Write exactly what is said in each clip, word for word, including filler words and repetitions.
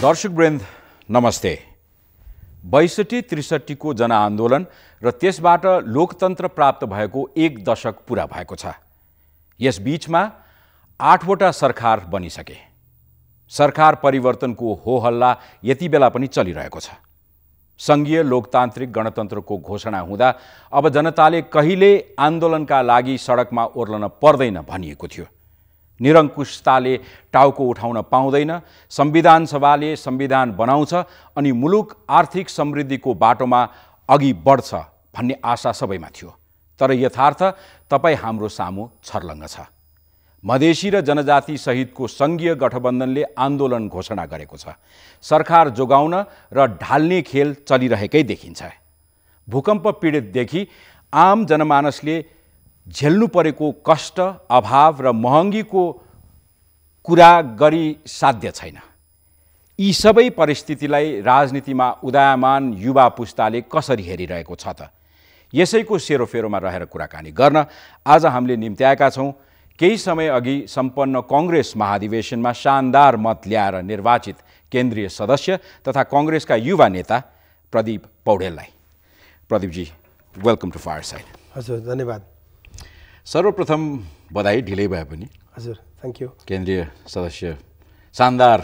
दर्शकवृन्द नमस्ते। बैसठी त्रिसठी को जनआन्दोलन र त्यसबाट लोकतन्त्र प्राप्त भएको एक दशक पूरा भएको छ। यस बीचमा आठवटा सरकार बनिसके। सरकार परिवर्तनको हो हल्ला यति बेला पनि चलिरहेको छ। संघीय लोकतान्त्रिक गणतन्त्रको घोषणा हुँदा अब जनताले कहिले आन्दोलनका लागि सडकमा ओर्लन पर्दैन भनिएको थियो। निरङ्कुशताले टाउको उठाउन पाउँदैन, संविधान सभाले संविधान बनाउँछ अनि मुलुक आर्थिक समृद्धिको बाटोमा अघि बढ्छ भन्ने आशा सबैमा थियो। तर यथार्थ तपाईँ हाम्रो सामु छर्लङ्ग छ। मधेसी र जनजाति सहितको संघीय गठबन्धनले आन्दोलन घोषणा गरेको छ। सरकार जोगाउन र ढाल्ने खेल चलिरहेकै देखिन्छ। भूकम्प पीडितदेखि आम जनमानसले झेल्नु परेको कष्ट, अभाव र महँगीको कुरा गरी साध्य छैन। यी सबै परिस्थितिलाई राजनीतिमा उदयमान युवा पुस्ताले कसरी हेरिरहेको छ त? यसैको सेरोफेरोमा रहेर कुराकानी गर्न आज हामीले निम्त्याएका छौँ केही समय अघि सम्पन्न कांग्रेस महाधिवेशनमा शानदार मत ल्याएर निर्वाचित केन्द्रीय सदस्य तथा कांग्रेसका युवा नेता प्रदीप पौडेललाई। Pradeepji, welcome to fireside. हजुर, धन्यवाद। सर्वप्रथम बधाई, ढिलै भए पनि। हजुर, थ्याङ्क यू। केन्द्रीय सदस्य शानदार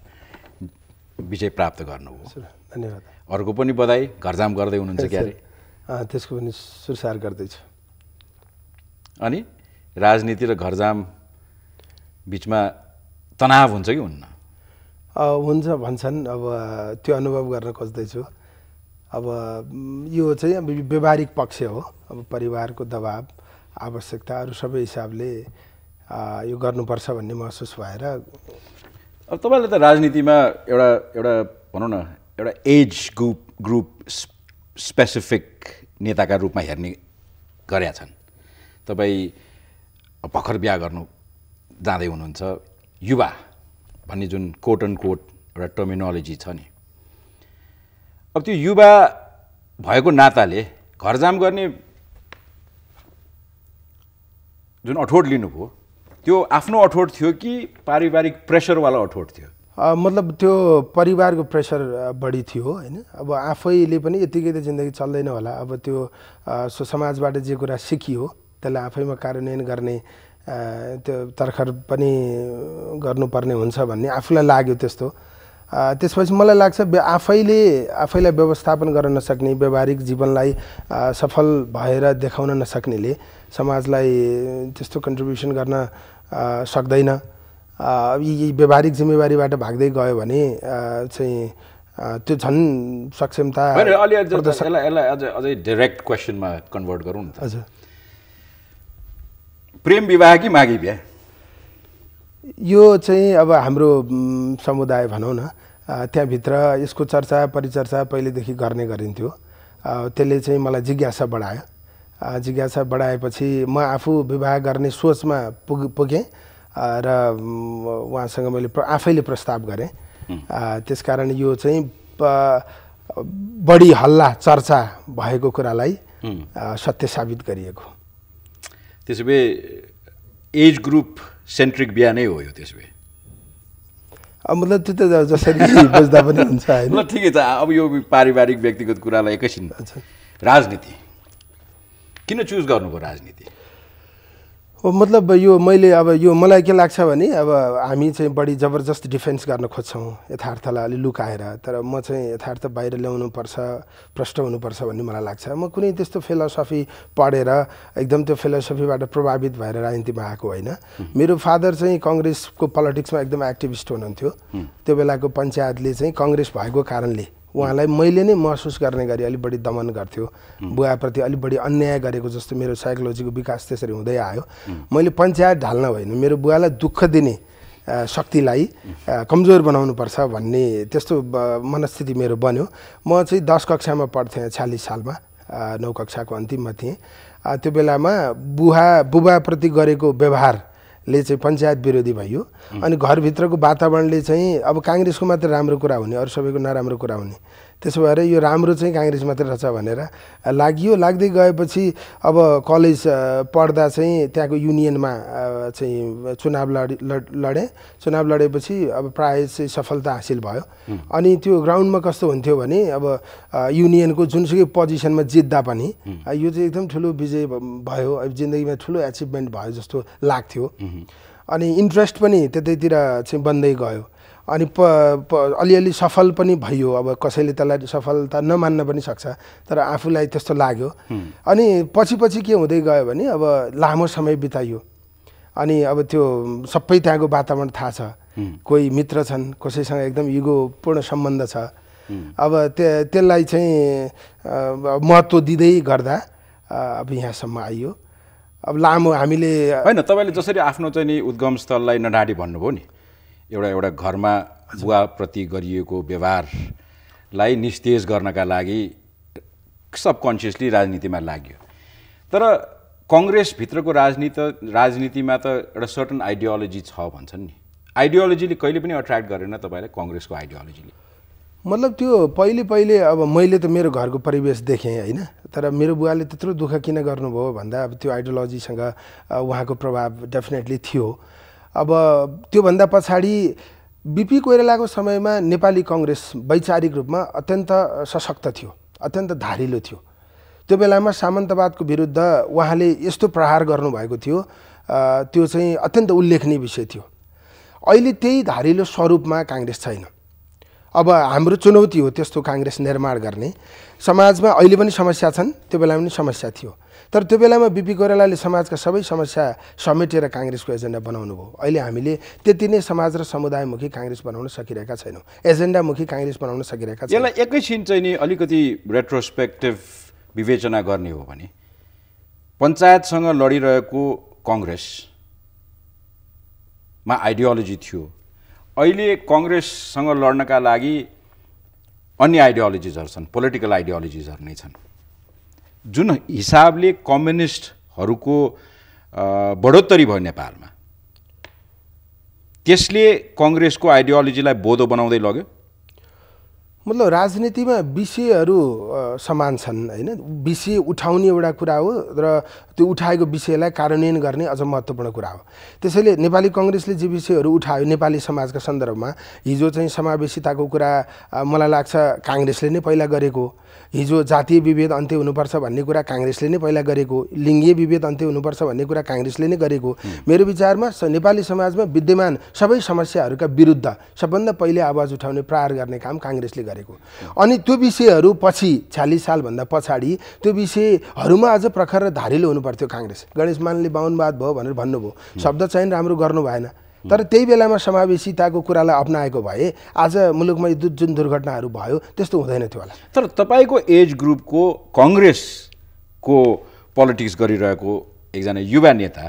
विजय प्राप्त गर्नुभयो। हजुर, धन्यवाद। अर्को पनि बधाई, घरजाम गर्दै हुनुहुन्छ क्यारे? त्यसको पनि सुरसार गर्दैछु। अनि राजनीति र घरजाम बिचमा तनाव हुन्छ कि हुन्न? हुन्छ भन्छन्। अब त्यो अनुभव गर्न खोज्दैछु। अब यो चाहिँ अब व्यवहारिक पक्ष हो। अब परिवारको दबाव, आवश्यकताहरू सबै हिसाबले यो गर्नुपर्छ भन्ने महसुस भएर। अब तपाईँले त राजनीतिमा एउटा एउटा भनौँ न एउटा एज ग्रुप ग्रुप स्पेसिफिक नेताका रूपमा हेर्ने गरेका छन्। तपाईँ भर्खर बिहा गर्नु जाँदै हुनुहुन्छ। युवा भन्ने जुन कोट एन्ड कोट एउटा टर्मिनोलोजी छ नि, अब त्यो युवा भएको नाताले घरजाम गर्ने जुन अठोट लिनुभयो त्यो आफ्नो अठोट थियो कि पारिवारिक प्रेसरवाला अठोट थियो? मतलब त्यो परिवारको प्रेसर बढी थियो होइन। अब आफैले पनि यतिकै त जिन्दगी चल्दैन होला। अब त्यो समाजबाट जे कुरा सिकियो त्यसलाई आफैमा कार्यान्वयन गर्ने त्यो तर्खर पनि गर्नुपर्ने हुन्छ भन्ने आफूलाई लाग्यो त्यस्तो। त्यसपछि मलाई लाग्छ आफैले आफैलाई व्यवस्थापन गर्न नसक्ने, व्यवहारिक जीवनलाई सफल भएर देखाउन नसक्नेले समाजलाई त्यस्तो कन्ट्रिब्युसन गर्न सक्दैन। यी व्यवहारिक जिम्मेवारीबाट भाग्दै गयो भने चाहिँ त्यो झन् सक्षमता। अलि यसलाई अझै अझै डाइरेक्ट क्वेसनमा कन्भर्ट गरौँ न त। हजुर, प्रेम विवाह कि मागी बिहा? यो चाहिँ अब हाम्रो समुदाय भनौँ न, त्यहाँभित्र यसको चर्चा परिचर्चा पहिलेदेखि गर्ने गरिन्थ्यो। त्यसले चाहिँ मलाई जिज्ञासा बढायो। जिज्ञासा बढाएपछि म आफू विवाह गर्ने सोचमा पुग पुगेँ र उहाँसँग मैले आफैले प्रस्ताव गरेँ। त्यसकारण यो चाहिँ बढी हल्ला चर्चा भएको कुरालाई सत्य साबित गरिएको। त्यसो भए एज ग्रुप सेन्ट्रिक बिहा नै हो यो? त्यसो भए अब मतलब त्यो त जसरी बुझ्दा पनि हुन्छ होइन। ल ठिकै छ। अब यो पारिवारिक व्यक्तिगत कुरालाई एकैछिन। राजनीति किन चुज गर्नुभयो राजनीति? मतलब यो मैले अब यो मलाई के लाग्छ भने अब हामी चाहिँ बढी जबरजस्त डिफेन्स गर्न खोज्छौँ यथार्थलाई अलि लुकाएर। तर म चाहिँ यथार्थ बाहिर ल्याउनुपर्छ, प्रष्ट हुनुपर्छ भन्ने मलाई लाग्छ। म कुनै त्यस्तो फिलोसफी पढेर एकदम त्यो फिलोसफीबाट प्रभावित भएर राजनीतिमा आएको होइन। मेरो फादर चाहिँ काङ्ग्रेसको पोलिटिक्समा एकदम एक्टिभिस्ट हुनुहुन्थ्यो। त्यो बेलाको पञ्चायतले चाहिँ काङ्ग्रेस भएको कारणले उहाँलाई मैले नै महसुस गर्ने गरी अलिक बढी दमन गर्थ्यो। बुवाप्रति अलिक बढी अन्याय गरेको जस्तो मेरो साइकोलोजीको विकास त्यसरी हुँदै आयो। मैले पञ्चायत ढाल्न होइन, मेरो बुवालाई दुःख दिने शक्तिलाई कमजोर बनाउनुपर्छ भन्ने त्यस्तो मनस्थिति मेरो बन्यो। म चाहिँ दस कक्षामा पढ्थेँ, छयालिस सालमा, नौ कक्षाको अन्तिममा थिएँ। त्यो बेलामा बुवा बुबाप्रति गरेको व्यवहारले चाहिँ पञ्चायत विरोधी भयो। अनि घरभित्रको वातावरणले चाहिँ अब काङ्ग्रेसको मात्र राम्रो कुरा हुने, अरू सबैको नराम्रो कुरा हुने। त्यसो भएर यो राम्रो चाहिँ काङ्ग्रेस मात्रै रहेछ भनेर लाग्यो। लाग्दै गएपछि अब कलेज पढ्दा चाहिँ त्यहाँको युनियनमा चाहिँ चुनाव लडे लडेँ। चुनाव लडेपछि अब प्रायः चाहिँ सफलता हासिल भयो। अनि त्यो ग्राउन्डमा कस्तो हुन्थ्यो भने अब युनियनको जुनसुकै पोजिसनमा जित्दा पनि यो चाहिँ एकदम ठुलो विजय भयो, अब जिन्दगीमा ठुलो एचिभमेन्ट भयो जस्तो लाग्थ्यो। अनि इन्ट्रेस्ट पनि त्यतैतिर चाहिँ बन्दै गयो। अनि प अलिअलि सफल पनि भयो। अब कसैले त्यसलाई सफलता नमान्न पनि सक्छ, तर आफूलाई त्यस्तो लाग्यो। अनि पछि पछि के हुँदै गयो भने अब लामो समय बिताइयो। अनि अब त्यो सबै त्यहाँको वातावरण थाहा छ। कोही मित्र छन्, कसैसँग एकदम युगोपूर्ण सम्बन्ध छ। अब त्यो त्यसलाई चाहिँ महत्त्व दिँदै गर्दा अब यहाँसम्म आइयो। अब लामो हामीले होइन, तपाईँले जसरी आफ्नो चाहिँ नि उद्गम स्थललाई नडाँडी भन्नुभयो नि, एउटा एउटा घरमा बुवाप्रति गरिएको व्यवहारलाई निस्तेज गर्नका लागि सबकन्सियसली राजनीतिमा लाग्यो। तर कङ्ग्रेसभित्रको राजनीति राजनीतिमा त एउटा सर्टन आइडियोलोजी छ भन्छन् नि। आइडियोलोजीले कहिले पनि अट्र्याक्ट गरेन तपाईँलाई? कङ्ग्रेसको आइडियोलोजीले मतलब त्यो पहिले पहिले अब मैले त मेरो घरको परिवेश देखेँ होइन, तर मेरो बुवाले त्यत्रो दुःख किन गर्नुभयो भन्दा अब त्यो आइडियोलोजीसँग उहाँको प्रभाव डेफिनेटली थियो। अब त्योभन्दा पछाडि बिपी कोइरालाको समयमा नेपाली कङ्ग्रेस वैचारिक रूपमा अत्यन्त सशक्त थियो, अत्यन्त धारिलो थियो। त्यो बेलामा सामन्तवादको विरुद्ध उहाँले यस्तो प्रहार गर्नुभएको थियो, त्यो चाहिँ अत्यन्त उल्लेखनीय विषय थियो। अहिले त्यही धारिलो स्वरूपमा काङ्ग्रेस छैन। अब हाम्रो चुनौती हो त्यस्तो काङ्ग्रेस निर्माण गर्ने। समाजमा अहिले पनि समस्या छन्, त्यो बेलामा पनि समस्या थियो। तर त्यो बेलामा बिपी कोइरालाले समाजका सबै समस्या समेटेर काङ्ग्रेसको एजेन्डा बनाउनु भयो। अहिले हामीले त्यति नै समाज र समुदायमुखी काङ्ग्रेस बनाउन सकिरहेका छैनौँ, एजेन्डामुखी काङ्ग्रेस बनाउन सकिरहेका छैनौँ। यसलाई एकैछिन चाहिँ नि अलिकति रेट्रोस्पेक्टिभ विवेचना गर्ने हो भने पञ्चायतसँग लडिरहेको कङ्ग्रेसमा आइडियोलोजी थियो, अहिले कङ्ग्रेससँग लड्नका लागि अन्य आइडियोलोजिजहरू छन्, पोलिटिकल आइडियोलोजिजहरू नै छन्। जुन हिसाबले कम्युनिस्टहरूको बढोत्तरी भयो नेपालमा, त्यसले कङ्ग्रेसको आइडियोलोजीलाई बोधो बनाउँदै लग्यो। मतलब राजनीतिमा विषयहरू समान छन् होइन, विषय उठाउने एउटा कुरा हो र त्यो उठाएको विषयलाई कार्यान्वयन गर्ने अझ महत्त्वपूर्ण कुरा हो। त्यसैले नेपाली कङ्ग्रेसले जे विषयहरू उठायो नेपाली समाजका सन्दर्भमा, हिजो चाहिँ समावेशिताको कुरा मलाई लाग्छ काङ्ग्रेसले नै पहिला गरेको, हिजो जातीय विभेद अन्त्य हुनुपर्छ भन्ने कुरा काङ्ग्रेसले नै पहिला गरेको, लिङ्गीय विभेद अन्त्य हुनुपर्छ भन्ने कुरा काङ्ग्रेसले नै गरेको। मेरो विचारमा नेपाली समाजमा विद्यमान सबै समस्याहरूका विरुद्ध सबभन्दा पहिले आवाज उठाउने प्रहार गर्ने काम काङ्ग्रेसले गरेको। अनि त्यो विषयहरू पछि छ्यालिस सालभन्दा पछाडि त्यो विषयहरूमा अझ प्रखर र धारिलो हुनुपर्थ्यो काङ्ग्रेस। गणेश मानले बाहुनवाद भयो भनेर भन्नुभयो, शब्द चयन राम्रो गर्नु भएन। तर त्यही बेलामा समावेशिताको कुरालाई अप्नाएको भए आज मुलुकमा जुन दुर्घटनाहरू भयो त्यस्तो हुँदैन थियो होला। तर तपाईँको एज ग्रुपको कङ्ग्रेसको पोलिटिक्स गरिरहेको एकजना युवा नेता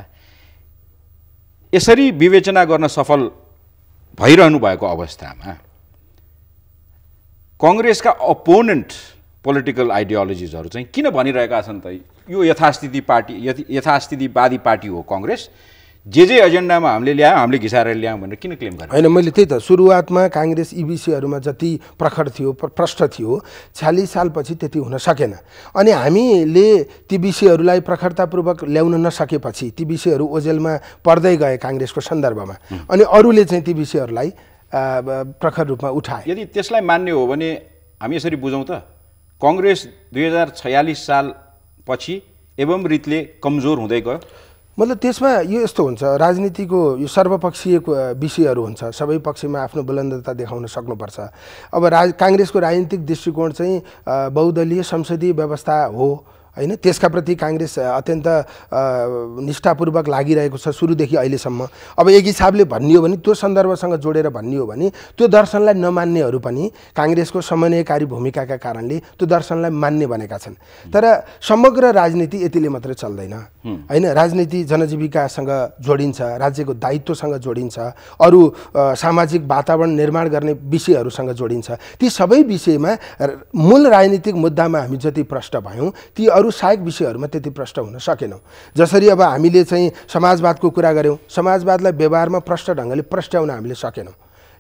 यसरी विवेचना गर्न सफल भइरहनु भएको अवस्थामा कङ्ग्रेसका अपोनेन्ट पोलिटिकल आइडियोलोजिजहरू चाहिँ किन भनिरहेका छन् त यो यथास्थिति पार्टी यथास्थितिवादी पार्टी हो कङ्ग्रेस, जे जे एजेन्डामा हामीले ल्यायौँ हामीले घिसाएर ल्यायौँ भनेर किन क्लेम गर्ने? होइन, मैले त्यही त सुरुवातमा काङ्ग्रेस यी विषयहरूमा जति प्रखर थियो प्रष्ट थियो छ्यालिस सालपछि त्यति हुन सकेन। अनि हामीले ती विषयहरूलाई प्रखरतापूर्वक ल्याउन नसकेपछि ती विषयहरू ओझेलमा पर्दै गए काङ्ग्रेसको सन्दर्भमा, अनि अरूले चाहिँ ती विषयहरूलाई प्रखर रूपमा उठाए। यदि त्यसलाई मान्ने हो भने हामी यसरी बुझौँ त कङ्ग्रेस दुई हजार छयालिस सालपछि एवं रीतले कमजोर हुँदै गयो। मतलब त्यसमा यो यस्तो हुन्छ, राजनीतिको यो सर्वपक्षीय विषयहरू हुन्छ, सबै पक्षमा आफ्नो बुलन्दता देखाउन सक्नुपर्छ। अब राज काङ्ग्रेसको राजनीतिक दृष्टिकोण चाहिँ बहुदलीय संसदीय व्यवस्था हो होइन, त्यसका प्रति काङ्ग्रेस अत्यन्त निष्ठापूर्वक लागिरहेको छ सुरुदेखि अहिलेसम्म। अब एक हिसाबले भन्ने हो भने त्यो सन्दर्भसँग जोडेर भन्ने हो भने त्यो दर्शनलाई नमान्नेहरू पनि काङ्ग्रेसको समन्वयकारी भूमिकाका कारणले त्यो दर्शनलाई मान्ने बनेका छन्। तर समग्र राजनीति यतिले मात्रै चल्दैन होइन, राजनीति जनजीविकासँग जोडिन्छ, राज्यको दायित्वसँग जोडिन्छ, अरू सामाजिक वातावरण निर्माण गर्ने विषयहरूसँग जोडिन्छ। ती सबै विषयमा मूल राजनीतिक मुद्दामा हामी जति प्रष्ट भयौँ ती अरू सहायक विषयहरूमा त्यति प्रष्ट हुन सकेनौँ। जसरी अब हामीले चाहिँ समाजवादको कुरा गऱ्यौँ, समाजवादलाई व्यवहारमा प्रष्ट ढङ्गले प्रस्ट्याउन हामीले सकेनौँ।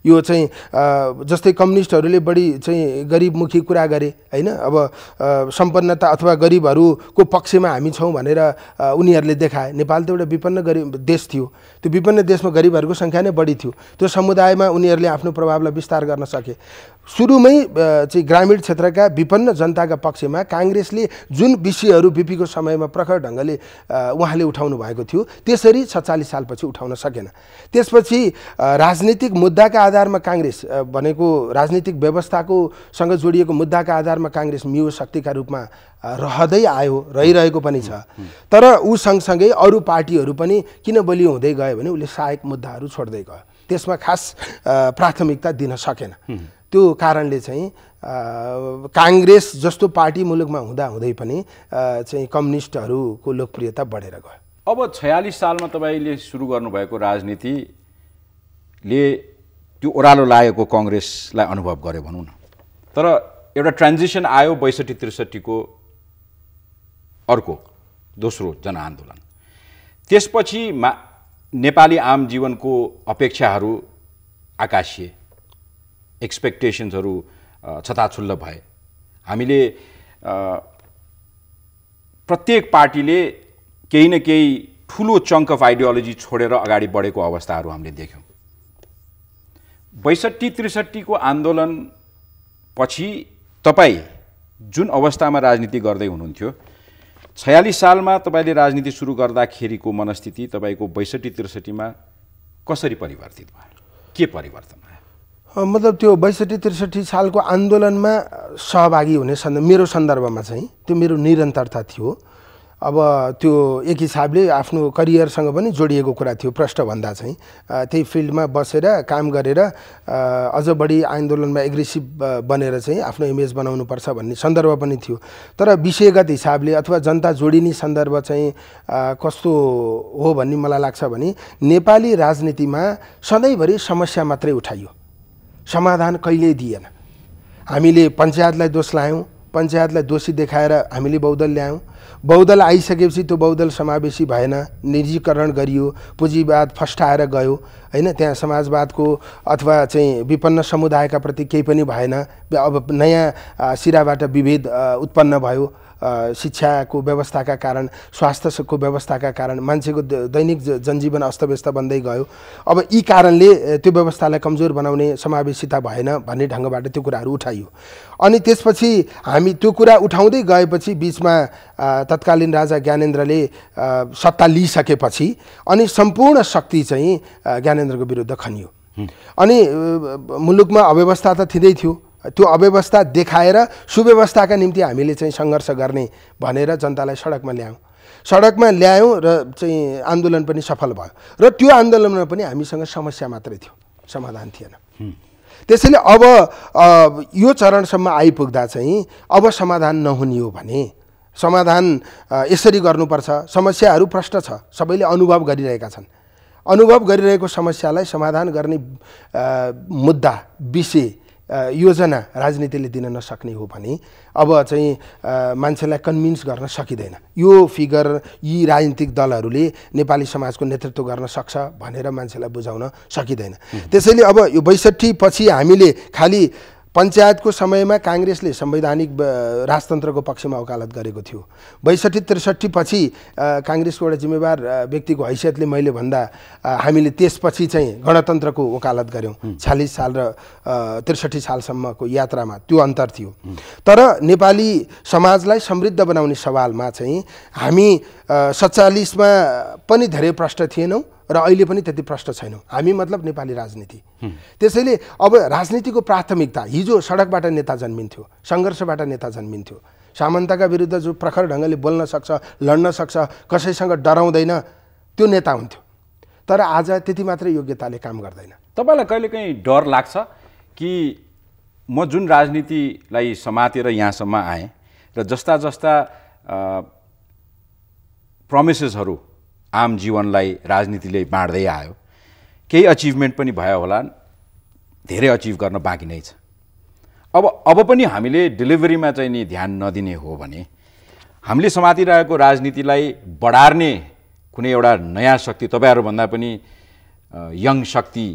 यो चाहिँ जस्तै कम्युनिस्टहरूले बढी चाहिँ गरिबमुखी कुरा गरे हैन। अब सम्पन्नता अथवा गरिबहरूको पक्षमा हामी छौँ भनेर उनीहरूले देखाए। नेपाल त एउटा विपन्न गरिब देश थियो, त्यो विपन्न देशमा गरिबहरूको सङ्ख्या नै बढी थियो। त्यो समुदायमा उनीहरूले आफ्नो प्रभावलाई विस्तार गर्न सके। सुरुमै चाहिँ ग्रामीण क्षेत्रका विपन्न जनताका पक्षमा काङ्ग्रेसले जुन विषयहरू बिपीको समयमा प्रखर ढङ्गले उहाँले उठाउनु भएको थियो त्यसरी सत्तालिस सालपछि उठाउन सकेन। त्यसपछि राजनीतिक मुद्दाका आधारमा काङ्ग्रेस भनेको राजनीतिक व्यवस्थाको सँग जोडिएको मुद्दाका आधारमा काङ्ग्रेस मियो शक्तिका रूपमा रहँदै आयो, रहिरहेको पनि छ। तर ऊ सँगसँगै अरू पार्टीहरू पनि किन बलियो हुँदै गयो भने उसले सहायक मुद्दाहरू छोड्दै गयो, त्यसमा खास प्राथमिकता दिन सकेन। त्यो कारणले चाहिँ काङ्ग्रेस जस्तो पार्टी मुलुकमा हुँदा हुँदै पनि चाहिँ कम्युनिस्टहरूको लोकप्रियता बढेर गयो। अब छयालिस सालमा तपाईँले सुरु गर्नुभएको राजनीतिले त्यो ओह्रालो लागेको कङ्ग्रेसलाई अनुभव गर्यो भनौँ न। तर एउटा ट्रान्जिसन आयो बैसठी त्रिसठीको अर्को दोस्रो जनआन्दोलन। त्यसपछि मा नेपाली आम जीवनको अपेक्षाहरू आकाशिए, एक्सपेक्टेसन्सहरू छताछुल्ल भए। हामीले प्रत्येक पार्टीले केही न केही ठुलो चङ्क अफ आइडियोलोजी छोडेर अगाडि बढेको अवस्थाहरू हामीले देख्यौँ। बैसठी त्रिसठीको आन्दोलन पछि तपाईँ जुन अवस्थामा राजनीति गर्दै हुनुहुन्थ्यो, छयालिस सालमा तपाईँले राजनीति सुरु गर्दाखेरिको मनस्थिति तपाईँको बैसठी त्रिसठीमा कसरी परिवर्तित भयो? के परिवर्तन भयो? मतलब त्यो बैसठी त्रिसठी सालको आन्दोलनमा सहभागी हुने सन्दर्भ मेरो सन्दर्भमा चाहिँ त्यो मेरो निरन्तरता थियो। अब त्यो एक हिसाबले आफ्नो करियरसँग पनि जोडिएको कुरा थियो। प्रष्टभन्दा चाहिँ त्यही फिल्डमा बसेर काम गरेर अझ बढी आन्दोलनमा एग्रेसिभ बनेर चाहिँ आफ्नो इमेज बनाउनुपर्छ भन्ने सन्दर्भ पनि थियो। तर विषयगत हिसाबले अथवा जनता जोडिने सन्दर्भ चाहिँ कस्तो हो भन्ने मलाई लाग्छ भने नेपाली राजनीतिमा सधैँभरि समस्या मात्रै उठाइयो, समाधान कहिल्यै दिएन। हामीले पञ्चायतलाई दोष लायौँ, पञ्चायतलाई दोषी देखाएर हामीले बहुदल ल्यायौँ। बहुदल आइसकेपछि त्यो बहुदल समावेशी भएन, निजीकरण गरियो, पुँजीवाद फस्टाएर गयो हैन। त्यहाँ समाजवादको अथवा चाहिँ विपन्न समुदायका प्रति केही पनि भएन। अब नयाँ सिराबाट विभेद उत्पन्न भयो शिक्षाको व्यवस्थाका कारण, स्वास्थ्यको व्यवस्थाका कारण मान्छेको दैनिक जनजीवन अस्तव्यस्त बन्दै गयो। अब यी कारणले त्यो व्यवस्थालाई कमजोर बनाउने समावेशिता भएन भन्ने ढङ्गबाट त्यो कुराहरू उठाइयो। अनि त्यसपछि हामी त्यो कुरा उठाउँदै गएपछि बिचमा तत्कालीन राजा ज्ञानेन्द्रले सत्ता लिइसकेपछि अनि सम्पूर्ण शक्ति चाहिँ ज्ञानेन्द्रको विरुद्ध खनियो। अनि मुलुकमा अव्यवस्था त थिँदै थियो, त्यो अव्यवस्था देखाएर सुव्यवस्थाका निम्ति हामीले चाहिँ सङ्घर्ष गर्ने भनेर जनतालाई सडकमा ल्यायौँ। सडकमा ल्यायौँ र चाहिँ आन्दोलन पनि सफल भयो। र त्यो आन्दोलनमा पनि हामीसँग समस्या मात्रै थियो, समाधान थिएन। त्यसैले अब यो चरणसम्म आइपुग्दा चाहिँ अब समाधान नहुने हो भने समाधान यसरी गर्नुपर्छ। समस्याहरू प्रष्ट छ, सबैले अनुभव गरिरहेका छन्। अनुभव गरिरहेको समस्यालाई समाधान गर्ने मुद्दा, विषय, योजना राजनीतिले दिन नसक्ने हो भने अब चाहिँ मान्छेलाई कन्भिन्स गर्न सकिँदैन। यो फिगर यी राजनीतिक दलहरूले नेपाली समाजको नेतृत्व गर्न सक्छ भनेर मान्छेलाई बुझाउन सकिँदैन। त्यसैले अब यो बैसठी पछि हामीले खालि पञ्चायतको समयमा काङ्ग्रेसले संवैधानिक राजतन्त्रको पक्षमा वकालत गरेको थियो। बैसठी त्रिसठी पछि काङ्ग्रेसको एउटा जिम्मेवार व्यक्तिको हैसियतले मैले भन्दा हामीले त्यसपछि चाहिँ गणतन्त्रको वकालत गऱ्यौँ। छयालिस साल र त्रिसठी सालसम्मको यात्रामा त्यो अन्तर थियो। तर नेपाली समाजलाई समृद्ध बनाउने सवालमा चाहिँ हामी सत्तालिसमा पनि धेरै प्रष्ट थिएनौँ र अहिले पनि त्यति प्रष्ट छैनौँ। हामी मतलब नेपाली राजनीति। त्यसैले अब राजनीतिको प्राथमिकता, हिजो सडकबाट नेता जन्मिन्थ्यो, सङ्घर्षबाट नेता जन्मिन्थ्यो, सामन्तका विरुद्ध जो प्रखर ढङ्गले बोल्न सक्छ, लड्न सक्छ, कसैसँग डराउँदैन, त्यो नेता हुन्थ्यो। तर आज त्यति मात्रै योग्यताले काम गर्दैन। तपाईँलाई कहिलेकाहीँ डर लाग्छ कि म जुन राजनीतिलाई समातेर यहाँसम्म आएँ र जस्ता जस्ता प्रमिसेसहरू आम जीवनलाई राजनीतिले बाँड्दै आयो, केही अचिभमेन्ट पनि भयो होला, धेरै अचिभ गर्न बाँकी नै छ। अब अब पनि हामीले डेलिभरीमा चाहिँ नि ध्यान नदिने हो भने हामीले समातिरहेको राजनीतिलाई बढार्ने कुनै एउटा नयाँ शक्ति, तपाईँहरूभन्दा पनि यङ शक्ति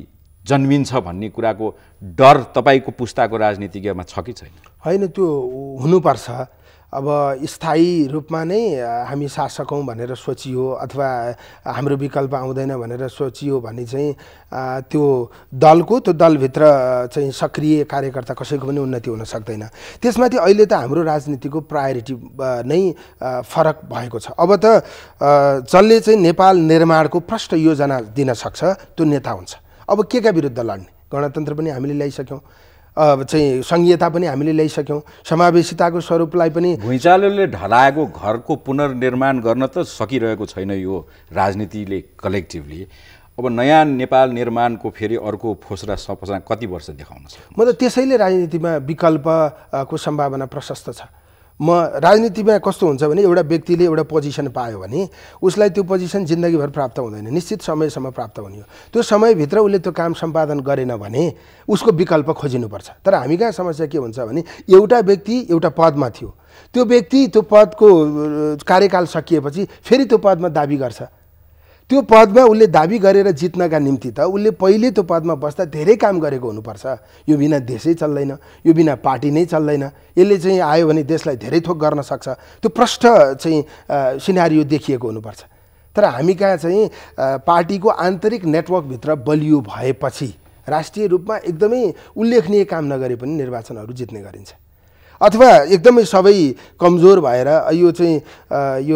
जन्मिन्छ भन्ने कुराको डर तपाईँको पुस्ताको राजनीतिज्ञमा छ कि छैन? होइन, त्यो हुनुपर्छ। अब स्थायी रूपमा नै हामी शासक हौँ भनेर सोचियो अथवा हाम्रो विकल्प आउँदैन भनेर सोचियो भने चाहिँ त्यो दलको त्यो दलभित्र चाहिँ सक्रिय कार्यकर्ता कसैको पनि उन्नति हुन सक्दैन। त्यसमाथि अहिले त हाम्रो राजनीतिको प्रायोरिटी नै फरक भएको छ। अब त जसले चाहिँ नेपाल निर्माणको प्रष्ट योजना दिन सक्छ त्यो नेता हुन्छ। अब के का विरुद्ध लड्ने? गणतन्त्र पनि हामीले ल्याइसक्यौँ, चाहिँ संहिता पनि हामीले ल्याइसक्यौँ, समावेशिताको स्वरूपलाई पनि। भुइँचालोले ढलाएको घरको पुनर्निर्माण गर्न त सकिरहेको छैन यो राजनीतिले कलेक्टिभली। अब नयाँ नेपाल निर्माणको फेरि अर्को फोस्रा सपना कति वर्ष देखाउन सक्छ? म त त्यसैले राजनीतिमा विकल्पको सम्भावना प्रशस्त छ। म राजनीतिमा कस्तो हुन्छ भने एउटा व्यक्तिले एउटा पोजिसन पायो भने उसलाई त्यो पोजिसन जिन्दगीभर प्राप्त हुँदैन, निश्चित समयसम्म प्राप्त हुने हो। त्यो समयभित्र उसले त्यो काम सम्पादन गरेन भने उसको विकल्प खोजिनुपर्छ। तर हामी कहाँ समस्या के हुन्छ भने एउटा व्यक्ति एउटा पदमा थियो, त्यो व्यक्ति त्यो पदको कार्यकाल सकिएपछि फेरि त्यो पदमा दाबी गर्छ। त्यो पदमा उसले दाबी गरेर जित्नका निम्ति त उसले पहिले त्यो पदमा बस्दा धेरै काम गरेको हुनुपर्छ। यो बिना देशै चल्दैन, यो बिना पार्टी नै चल्दैन। यसले चाहिँ आयो भने देशलाई धेरै थोक गर्न सक्छ। त्यो प्रष्ट चाहिँ सिनारियो देखिएको हुनुपर्छ। तर हामी कहाँ चाहिँ पार्टीको आन्तरिक नेटवर्कभित्र बलियो भएपछि राष्ट्रिय रूपमा एकदमै उल्लेखनीय काम नगरे पनि निर्वाचनहरू जित्ने गरिन्छ। अथवा एकदमै सबै कमजोर भएर यो चाहिँ यो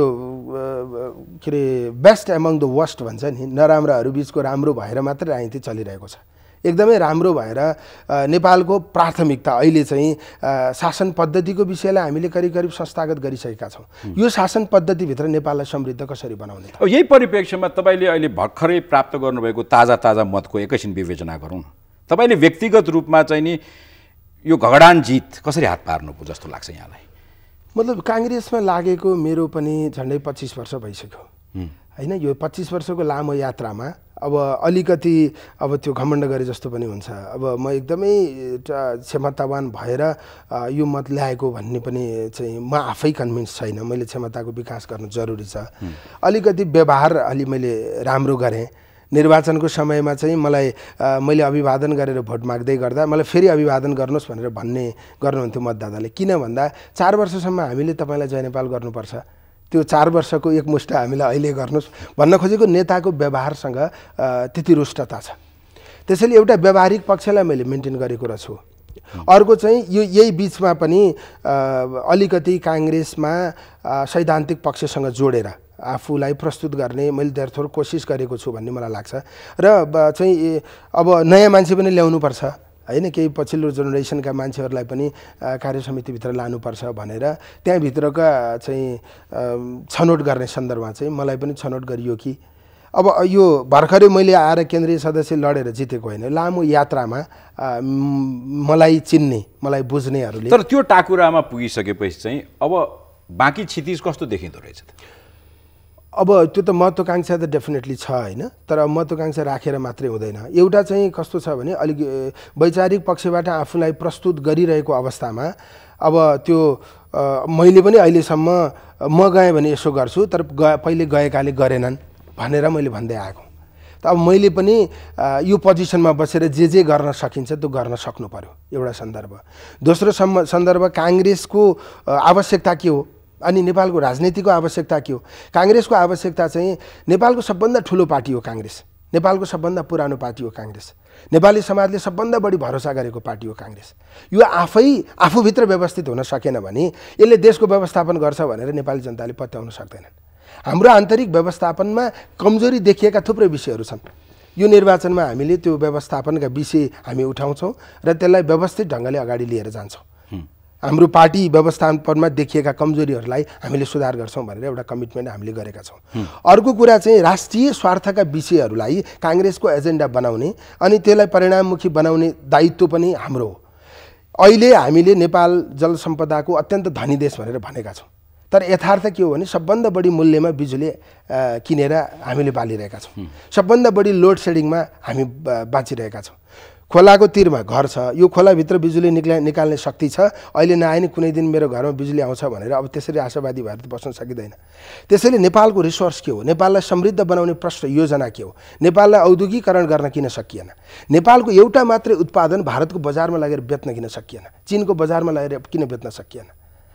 के अरे बेस्ट एमङ द वर्स्ट भन्छ नि, नराम्राहरू बिचको राम्रो भएर मात्रै राजनीति चलिरहेको छ। एकदमै राम्रो भएर नेपालको प्राथमिकता अहिले चाहिँ शासन पद्धतिको विषयलाई हामीले करिब करिब संस्थागत गरिसकेका छौँ। यो शासन पद्धतिभित्र नेपाललाई समृद्ध कसरी बनाउने? अब यही परिप्रेक्ष्यमा तपाईँले अहिले भर्खरै प्राप्त गर्नुभएको ताजा ताजा मतको एकैछिन विवेचना गरौँ न। तपाईँले व्यक्तिगत रूपमा चाहिँ नि यो घगडान जित कसरी हात पार्नु पो जस्तो लाग्छ यहाँलाई? मतलब काङ्ग्रेसमा लागेको मेरो पनि झन्डै पच्चिस वर्ष भइसक्यो होइन। यो पच्चिस वर्षको लामो यात्रामा अब अलिकति अब त्यो घमण्ड गरे जस्तो पनि हुन्छ। अब म एकदमै क्षमतावान भएर यो मत ल्याएको भन्ने पनि चाहिँ म आफै कन्भिन्स छैन। मैले क्षमताको विकास गर्नु जरुरी छ। अलिकति व्यवहार अलि मैले राम्रो गरेँ। निर्वाचनको समयमा चाहिँ मलाई मैले अभिवादन गरेर भोट माग्दै गर्दा मलाई फेरि अभिवादन गर्नुहोस् भनेर भन्ने गर्नुहुन्थ्यो मतदाताले। किन भन्दा चार वर्षसम्म हामीले तपाईँलाई जय नेपाल गर्नुपर्छ, त्यो चार वर्षको एकमुष्ट हामीलाई अहिले गर्नुहोस् भन्न खोजेको नेताको व्यवहारसँग त्यति रुष्टता छ। त्यसैले एउटा व्यावहारिक पक्षलाई मैले मेन्टेन गरेको रहेछु। अर्को चाहिँ यो यही बिचमा पनि अलिकति काङ्ग्रेसमा सैद्धान्तिक पक्षसँग जोडेर आफूलाई प्रस्तुत गर्ने मैले धेरै थोर कोसिस गरेको छु भन्ने मलाई लाग्छ। र चाहिँ अब नयाँ मान्छे पनि ल्याउनुपर्छ होइन, केही पछिल्लो जेनेरेसनका मान्छेहरूलाई पनि कार्य समितिभित्र लानुपर्छ भनेर त्यहाँभित्रका चाहिँ छनौट गर्ने सन्दर्भमा चाहिँ मलाई पनि छनौट गरियो कि अब यो भर्खरै मैले आएर केन्द्रीय सदस्य लडेर जितेको होइन, लामो यात्रामा मलाई चिन्ने मलाई बुझ्नेहरूले। तर त्यो टाकुरामा पुगिसकेपछि चाहिँ अब बाँकी क्षितिज कस्तो देखिँदो रहेछ त? अब त्यो त महत्त्वकाङ्क्षा त डेफिनेटली छ होइन, तर महत्त्वकाङ्क्षा राखेर मात्रै हुँदैन। एउटा चाहिँ कस्तो छ भने अलिक वैचारिक पक्षबाट आफूलाई प्रस्तुत गरिरहेको अवस्थामा अब त्यो मैले पनि अहिलेसम्म म गएँ भने यसो गर्छु तर ग पहिले गएकाले गरेनन् भनेर मैले भन्दै आएको। त अब मैले पनि यो पोजिसनमा बसेर जे जे गर्न सकिन्छ त्यो गर्न सक्नु पर्यो, एउटा सन्दर्भ। दोस्रो सन्दर्भ काङ्ग्रेसको आवश्यकता के हो अनि नेपालको राजनीतिको आवश्यकता के हो? काङ्ग्रेसको आवश्यकता चाहिँ नेपालको सबभन्दा ठुलो पार्टी हो काङ्ग्रेस, नेपालको सबभन्दा पुरानो पार्टी हो काङ्ग्रेस, नेपाली समाजले सबभन्दा बढी भरोसा गरेको पार्टी हो काङ्ग्रेस। यो आफै आफूभित्र व्यवस्थित हुन सकेन भने यसले देशको व्यवस्थापन गर्छ भनेर नेपाली जनताले पत्याउन सक्दैनन्। हाम्रो आन्तरिक व्यवस्थापनमा कमजोरी देखिएका थुप्रै विषयहरू छन्। यो निर्वाचनमा हामीले त्यो व्यवस्थापनका विषय हामी उठाउँछौँ र त्यसलाई व्यवस्थित ढङ्गले अगाडि लिएर जान्छौँ। हाम्रो पार्टी व्यवस्थापनमा देखिएका कमजोरीहरूलाई हामीले सुधार गर्छौँ भनेर एउटा कमिटमेन्ट हामीले गरेका छौँ। अर्को कुरा चाहिँ राष्ट्रिय स्वार्थका विषयहरूलाई काङ्ग्रेसको एजेन्डा बनाउने अनि त्यसलाई परिणाममुखी बनाउने दायित्व पनि हाम्रो हो। अहिले हामीले नेपाल जल सम्पदाको अत्यन्त धनी देश भनेर भनेका छौँ, तर यथार्थ के हो भने सबभन्दा बढी मूल्यमा बिजुली किनेर हामीले बालिरहेका छौँ, सबभन्दा बढी लोड सेडिङमा हामी बाँचिरहेका छौँ। खोलाको तिरमा घर छ, यो खोलाभित्र बिजुली निक्ला निकाल्ने शक्ति छ, अहिले नआए नि कुनै दिन मेरो घरमा बिजुली आउँछ भनेर अब त्यसरी आशावादी भएर त बस्न सकिँदैन। त्यसैले नेपालको रिसोर्स के हो, नेपाललाई समृद्ध बनाउने प्रश्न योजना के हो, नेपाललाई औद्योगिकरण गर्न किन सकिएन, नेपालको एउटा मात्रै उत्पादन भारतको बजारमा लगेर बेच्न किन सकिएन, चीनको बजारमा लगेर किन बेच्न सकिएन।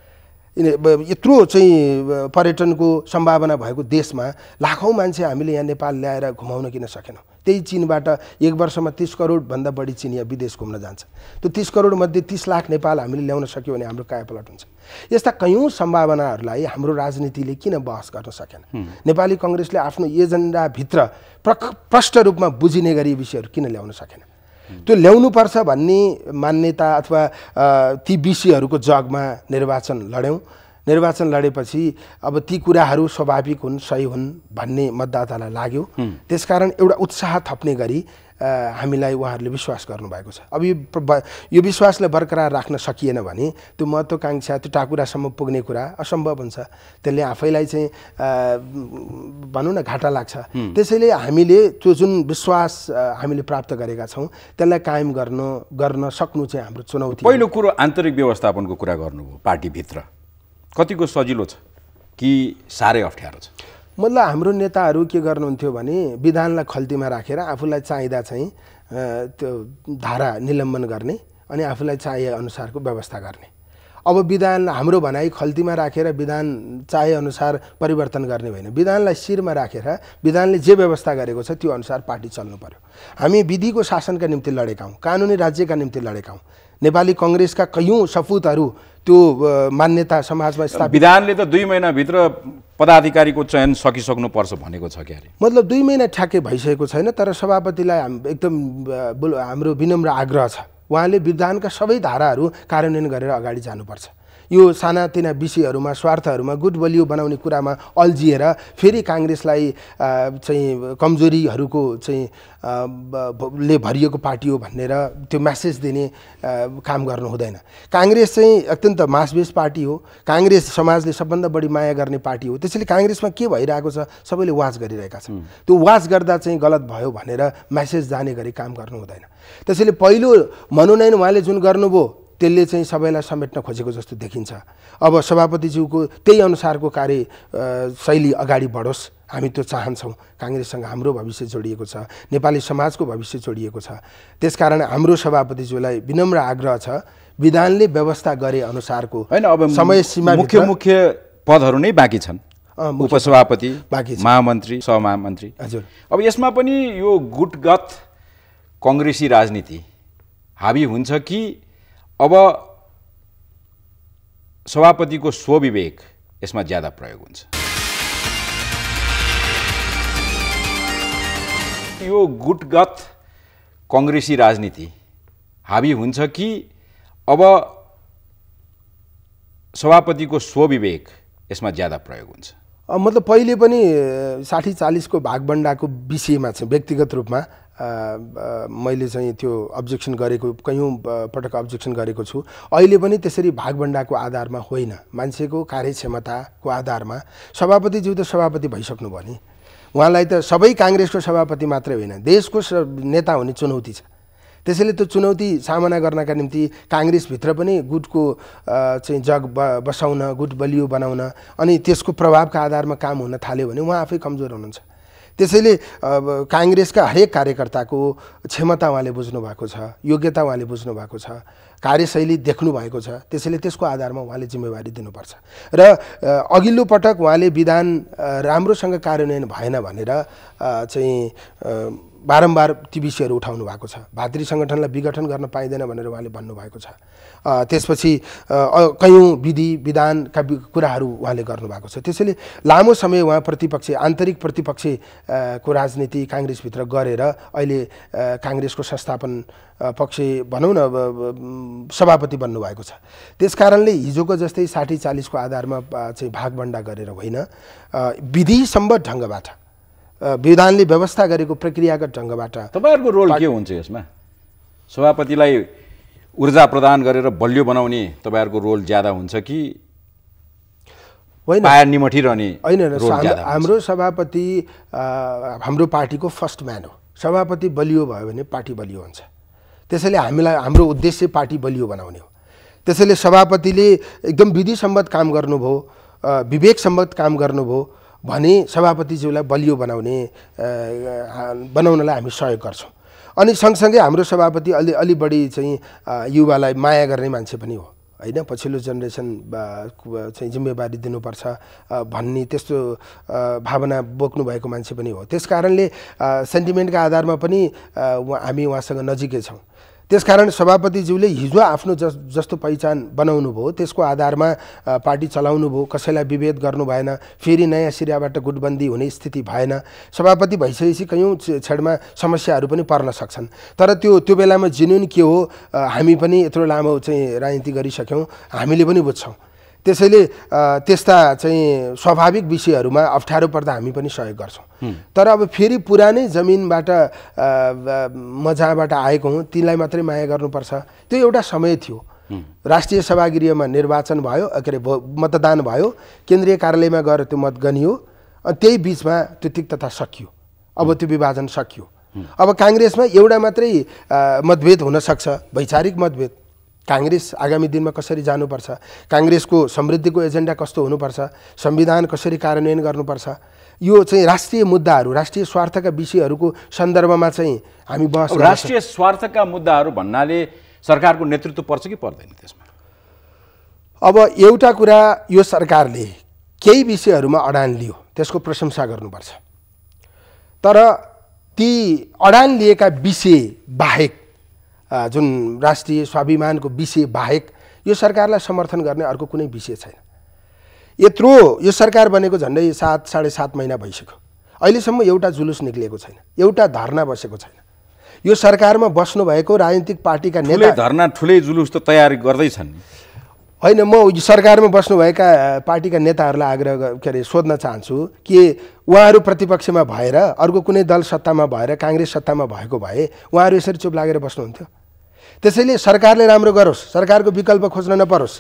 यत्रो चाहिँ पर्यटनको सम्भावना भएको देशमा लाखौँ मान्छे हामीले यहाँ नेपाल ल्याएर घुमाउन किन सकेनौँ। त्यही चीनबाट एक वर्षमा तीस करोडभन्दा बढी चिनिया विदेश घुम्न जान्छ। त्यो तीस करोड मध्ये तीस लाख नेपाल हामीले ल्याउन सक्यो भने हाम्रो कायापलट हुन्छ। यस्ता कयौँ सम्भावनाहरूलाई हाम्रो राजनीतिले किन बहस गर्न सकेन। नेपाली कङ्ग्रेसले आफ्नो एजेन्डाभित्र प्रष्ट रूपमा बुझिने गरी विषयहरू किन ल्याउन सकेन। त्यो ल्याउनुपर्छ भन्ने मान्यता अथवा ती विषयहरूको जगमा निर्वाचन लड्यौँ। निर्वाचन लडेपछि अब ती कुराहरू स्वाभाविक हुन्, सही हुन् भन्ने मतदातालाई लाग्यो। त्यसकारण एउटा उत्साह थप्ने गरी हामीलाई उहाँहरूले विश्वास गर्नुभएको छ। अब यो यो विश्वासलाई बरकरार राख्न सकिएन भने त्यो महत्त्वकाङ्क्षा, त्यो टाकुरासम्म पुग्ने कुरा असम्भव हुन्छ। त्यसले आफैलाई चाहिँ भनौँ न घाटा लाग्छ। त्यसैले हामीले त्यो जुन विश्वास हामीले प्राप्त गरेका छौँ त्यसलाई कायम गर्न गर्न सक्नु चाहिँ हाम्रो चुनौती। पहिलो कुरो आन्तरिक व्यवस्थापनको कुरा गर्नुभयो। पार्टीभित्र कतिको सजिलो छ कि साह्रै अप्ठ्यारो छ? मतलब हाम्रो नेताहरू के गर्नुहुन्थ्यो भने विधानलाई खल्तीमा राखेर आफूलाई चाहिँदा चाहिँ त्यो धारा निलम्बन गर्ने अनि आफूलाई चाहे अनुसारको व्यवस्था गर्ने। अब विधान हाम्रो भनाइ खल्तीमा राखेर विधान चाहे अनुसार परिवर्तन गर्ने होइन, विधानलाई शिरमा राखेर विधानले जे व्यवस्था गरेको छ त्यो अनुसार पार्टी चल्नु पर्यो। हामी विधिको शासनका निम्ति लडेका हौँ, कानुनी राज्यका निम्ति लडेका हौँ। नेपाली कङ्ग्रेसका कयौँ सपुतहरू त्यो मान्यता समाजमा स्थापित। विधानले त दुई महिनाभित्र पदाधिकारीको चयन सकिसक्नुपर्छ भनेको छ क्यारे। मतलब दुई महिना ठ्याक्कै भइसकेको छैन, तर सभापतिलाई एकदम हाम्रो विनम्र आग्रह छ, उहाँले विधानका सबै धाराहरू कार्यान्वयन गरेर अगाडि जानुपर्छ। यो सानातिना विषयहरूमा स्वार्थहरूमा गुट बलियो बनाउने कुरामा अल्झिएर फेरि काङ्ग्रेसलाई चाहिँ कमजोरीहरूको चाहिँ ले भरिएको पार्टी हो भनेर त्यो म्यासेज दिने काम गर्नु हुँदैन। काङ्ग्रेस चाहिँ अत्यन्त मासबेस पार्टी हो, काङ्ग्रेस समाजले सबभन्दा बढी माया गर्ने पार्टी हो। त्यसैले काङ्ग्रेसमा के भइरहेको छ सबैले वाच गरिरहेका छन्। त्यो वाच गर्दा चाहिँ गलत भयो भनेर म्यासेज जाने गरी काम गर्नु हुँदैन। त्यसैले पहिलो मनोनयन उहाँले जुन गर्नुभयो त्यसले चाहिँ सबैलाई समेट्न खोजेको जस्तो देखिन्छ। अब सभापतिज्यूको त्यही अनुसारको कार्य शैली अगाडि बढोस्, हामी त्यो चाहन्छौँ। काङ्ग्रेससँग हाम्रो भविष्य जोडिएको छ, नेपाली समाजको भविष्य जोडिएको छ। त्यसकारण हाम्रो सभापतिज्यूलाई विनम्र आग्रह छ, विधानले व्यवस्था गरे अनुसारको हैन। अब समय सीमा मुख्य मुख्य पदहरू नै बाँकी छन्, उपसभापति, बाँकी महामन्त्री, सहमहामन्त्री। हजुर। अब यसमा पनि यो गुटगत कङ्ग्रेसी राजनीति हाबी हुन्छ कि अब सभापतिको स्वविवेक यसमा ज्यादा प्रयोग हुन्छ? यो गुटगत कङ्ग्रेसी राजनीति हाबी हुन्छ कि अब सभापतिको स्वविवेक यसमा ज्यादा प्रयोग हुन्छ? मतलब पहिले पनि साठी चालीसको भागबन्डाको विषयमा चाहिँ व्यक्तिगत रूपमा मैले चाहिँ त्यो अब्जेक्सन गरेको, कयौँ पटक अब्जेक्सन गरेको छु। अहिले पनि त्यसरी भागबन्डाको आधारमा होइन, मान्छेको कार्यक्षमताको आधारमा। सभापतिज्यू त सभापति भइसक्नुभयो नि, उहाँलाई त सबै काङ्ग्रेसको सभापति मात्रै होइन देशको नेता हुने चुनौती छ। त्यसैले त्यो चुनौती सामना गर्नका निम्ति काङ्ग्रेसभित्र पनि गुटको चाहिँ जग बसाउन, गुट बलियो बनाउन अनि त्यसको प्रभावका आधारमा काम हुन थाल्यो भने उहाँ आफै कमजोर हुनुहुन्छ। त्यसैले काङ्ग्रेसका हरेक कार्यकर्ताको क्षमता उहाँले बुझ्नु भएको छ, योग्यता उहाँले बुझ्नु भएको छ, कार्यशैली देख्नु भएको छ। त्यसैले त्यसको आधारमा उहाँले जिम्मेवारी दिनुपर्छ। र अघिल्लो पटक उहाँले विधान राम्रोसँग कार्यान्वयन भएन भनेर चाहिँ बारम्बार ती विषयहरू उठाउनु भएको छ। भातृ सङ्गठनलाई विघटन गर्न पाइँदैन भनेर उहाँले भन्नुभएको छ। त्यसपछि कयौँ विधि विधानका कुराहरू उहाँले गर्नुभएको छ। त्यसैले लामो समय उहाँ प्रतिपक्ष आन्तरिक प्रतिपक्षको राजनीति काङ्ग्रेसभित्र गरेर अहिले काङ्ग्रेसको संस्थापन पक्ष भनौँ न सभापति बन्नुभएको छ। त्यसकारणले हिजोको जस्तै साठी चालिसको आधारमा चाहिँ भागभण्डा गरेर होइन, विधिसम्मत ढङ्गबाट विधानले व्यवस्था गरेको प्रक्रियागत ढङ्गबाट। तपाईँहरूको रोल के हुन्छ यसमा? सभापतिलाई ऊर्जा प्रदान गरेर बलियो बनाउने तपाईँहरूको रोल ज्यादा हुन्छ कि होइन पाया निमठिरहने? होइन, हाम्रो सभापति हाम्रो पार्टीको फर्स्ट म्यान हो। सभापति बलियो भयो भने पार्टी बलियो हुन्छ। त्यसैले हामीलाई हाम्रो उद्देश्य पार्टी बलियो बनाउने हो। त्यसैले सभापतिले एकदम विधिसम्मत काम गर्नुभयो, विवेकसम्मत काम गर्नुभयो भने सभापतिज्यूलाई बलियो बनाउने बनाउनलाई हामी सहयोग गर्छौँ। अनि सँगसँगै हाम्रो सभापति अलि अलि बढी चाहिँ युवालाई माया गर्ने मान्छे पनि हो होइन, पछिल्लो जेनेरेसन चाहिँ जिम्मेवारी दिनुपर्छ भन्ने त्यस्तो भावना बोक्नु भएको मान्छे पनि हो। त्यस कारणले सेन्टिमेन्टका आधारमा पनि हामी उहाँसँग नजिकै छौँ। त्यसकारण सभापतिज्यूले हिजो आफ्नो जस जस्तो पहिचान बनाउनु भयो त्यसको आधारमा पार्टी चलाउनु भयो, कसैलाई विभेद गर्नु भएन, फेरि नयाँ सिराबाट गुटबन्दी हुने स्थिति भएन। सभापति भइसकेपछि कयौँ छेडमा समस्याहरू पनि पर्न सक्छन्, तर त्यो त्यो बेलामा जेन्युन के हो हामी पनि यत्रो लामो चाहिँ राजनीति गरिसक्यौँ, हामीले पनि बुझ्छौँ। त्यसैले त्यस्ता चाहिँ स्वाभाविक विषयहरूमा अप्ठ्यारो पर्दा हामी पनि सहयोग गर्छौँ। तर अब फेरि पुरानै जमिनबाट म जहाँबाट आएको हुँ तिनलाई मात्रै माया गर्नुपर्छ, त्यो एउटा समय थियो। राष्ट्रिय सभागृहमा निर्वाचन भयो, के अरे मतदान भयो, केन्द्रीय कार्यालयमा गएर त्यो मत गनियो, अनि त्यही बिचमा त्यो तिक्तता सकियो। अब त्यो विभाजन सकियो। अब काङ्ग्रेसमा एउटा मात्रै मतभेद हुनसक्छ, वैचारिक मतभेद। काङ्ग्रेस आगामी दिनमा कसरी जानुपर्छ, काङ्ग्रेसको समृद्धिको एजेन्डा कस्तो हुनुपर्छ, संविधान कसरी कार्यान्वयन गर्नुपर्छ, यो चाहिँ राष्ट्रिय मुद्दाहरू, राष्ट्रिय स्वार्थका विषयहरूको सन्दर्भमा चाहिँ हामी बहस गर्छौँ। राष्ट्रिय स्वार्थका मुद्दाहरू भन्नाले सरकारको नेतृत्व पर्छ कि पर्दैन त्यसमा? अब एउटा कुरा, यो सरकारले केही विषयहरूमा अडान लियो, त्यसको प्रशंसा गर्नुपर्छ। तर ती अडान लिएका विषय बाहेक, जुन राष्ट्रिय स्वाभिमानको विषय बाहेक यो सरकारलाई समर्थन गर्ने अर्को कुनै विषय छैन। यत्रो यो सरकार बनेको झन्डै सात साढे सात महिना भइसक्यो, अहिलेसम्म एउटा जुलुस निक्लिएको छैन, एउटा धरना बसेको छैन। यो सरकारमा बस्नुभएको राजनीतिक पार्टीका नेता धरना ठुलै जुलुस त तयारी गर्दैछन् होइन। म सरकारमा बस्नुभएका पार्टीका नेताहरूलाई आग्रह के अरे सोध्न चाहन्छु कि उहाँहरू प्रतिपक्षमा भएर अर्को कुनै दल सत्तामा भएर काङ्ग्रेस सत्तामा भएको भए उहाँहरू यसरी चुप लागेर बस्नुहुन्थ्यो? त्यसैले सरकारले राम्रो गरोस्, सरकारको विकल्प खोज्न नपरोस्।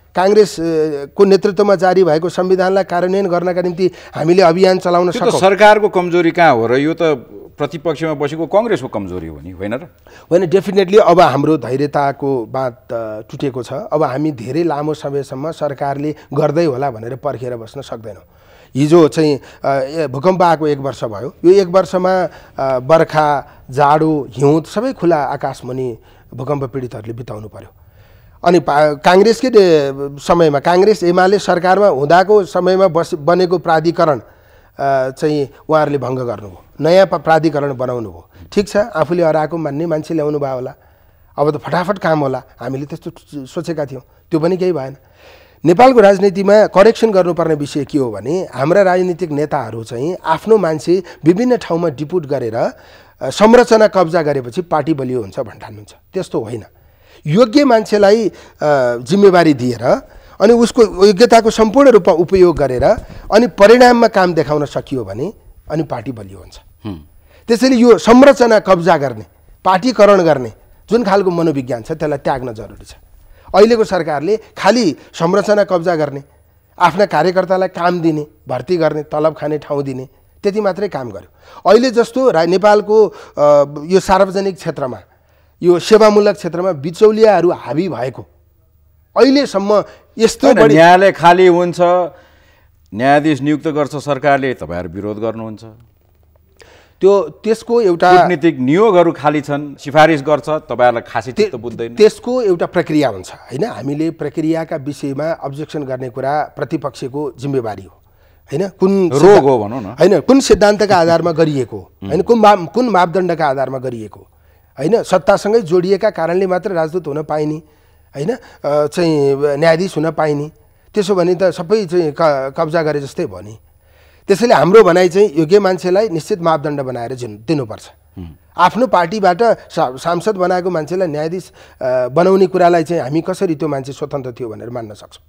काङ्ग्रेसको नेतृत्वमा जारी भएको संविधानलाई कार्यान्वयन गर्नका निम्ति हामीले अभियान चलाउन सक्छौँ। सरकारको कमजोरी कहाँ हो र? यो त प्रतिपक्षमा बसेको कङ्ग्रेसको कमजोरी हो नि, होइन र? होइन, डेफिनेटली अब हाम्रो धैर्यताको बात टुटेको छ। अब हामी धेरै लामो समयसम्म सरकारले गर्दै होला भनेर पर्खेर बस्न सक्दैनौँ। हिजो चाहिँ भूकम्प आएको एक वर्ष भयो। यो एक वर्षमा बर्खा, जाडो, हिउँद सबै खुला आकाशमुनि भूकम्प पीडितहरूले बिताउनु पर्यो। अनि काङ्ग्रेसकै समयमा, काङ्ग्रेस एमाले सरकारमा हुँदाको समयमा बस बनेको प्राधिकरण चाहिँ उहाँहरूले भङ्ग गर्नुभयो, नयाँ प्राधिकरण बनाउनु भयो। ठिक छ, आफूले हराएको मान्ने मान्छे ल्याउनु भयो होला, अब त फटाफट काम होला, हामीले त्यस्तो सोचेका थियौँ, त्यो पनि केही भएन। नेपालको राजनीतिमा करेक्सन गर्नुपर्ने विषय के हो भने हाम्रा राजनीतिक नेताहरू चाहिँ आफ्नो मान्छे विभिन्न ठाउँमा डिपुट गरेर संरचना कब्जा गरेपछि पार्टी बलियो हुन्छ भन्ठान्नुहुन्छ। त्यस्तो होइन। योग्य मान्छेलाई जिम्मेवारी दिएर अनि उसको योग्यताको सम्पूर्ण रूपमा उपयोग गरेर अनि परिणाममा काम देखाउन सकियो भने अनि पार्टी बलियो हुन्छ। त्यसैले यो संरचना कब्जा गर्ने, पार्टीकरण गर्ने जुन खालको मनोविज्ञान छ त्यसलाई त्याग्न जरुरी छ। अहिलेको सरकारले खालि संरचना कब्जा गर्ने, आफ्ना कार्यकर्तालाई काम दिने, भर्ती गर्ने, तलब खाने ठाउँ दिने, त्यति मात्रै काम गर्यो। अहिले जस्तो नेपालको यो सार्वजनिक क्षेत्रमा, यो सेवामूलक क्षेत्रमा बिचौलियाहरू हावी भएको अहिलेसम्म यस्तो बढी न्यायालय खाली हुन्छ, न्यायाधीश नियुक्त गर्छ सरकारले, तपाईहरु विरोध गर्नुहुन्छ। त्यो त्यसको एउटा कूटनीतिक नियोगहरू खाली छन्, सिफारिस गर्छ, तपाईहरुलाई खासै चित्त बुझ्दैन। त्यसको एउटा प्रक्रिया हुन्छ हैन। हामीले प्रक्रियाका विषयमा अब्जेक्सन गर्ने कुरा प्रतिपक्षको जिम्मेवारी हो हैन। कुन रोग हो भनौं न, हैन कुन सिद्धान्तका आधारमा गरिएको, हैन कुन कुन मापदण्डका आधारमा गरिएको, हैन सत्तासँगै जोडिएका कारणले मात्र राजदूत हुन पाइने, हैन चाहिँ न्यायाधीश हुन पाइने, त्यसो भने त सबै चाहिँ कब्जा गरे जस्तै भयो नि। त्यसैले हाम्रो भनाइ चाहिँ योग्य मान्छेलाई निश्चित मापदण्ड बनाएर दिनुपर्छ। आफ्नो पार्टीबाट सांसद बनाएको मान्छेलाई न्यायाधीश बनाउने कुरालाई चाहिँ हामी कसरी त्यो मान्छे स्वतन्त्र थियो भनेर मान्न सक्छौँ?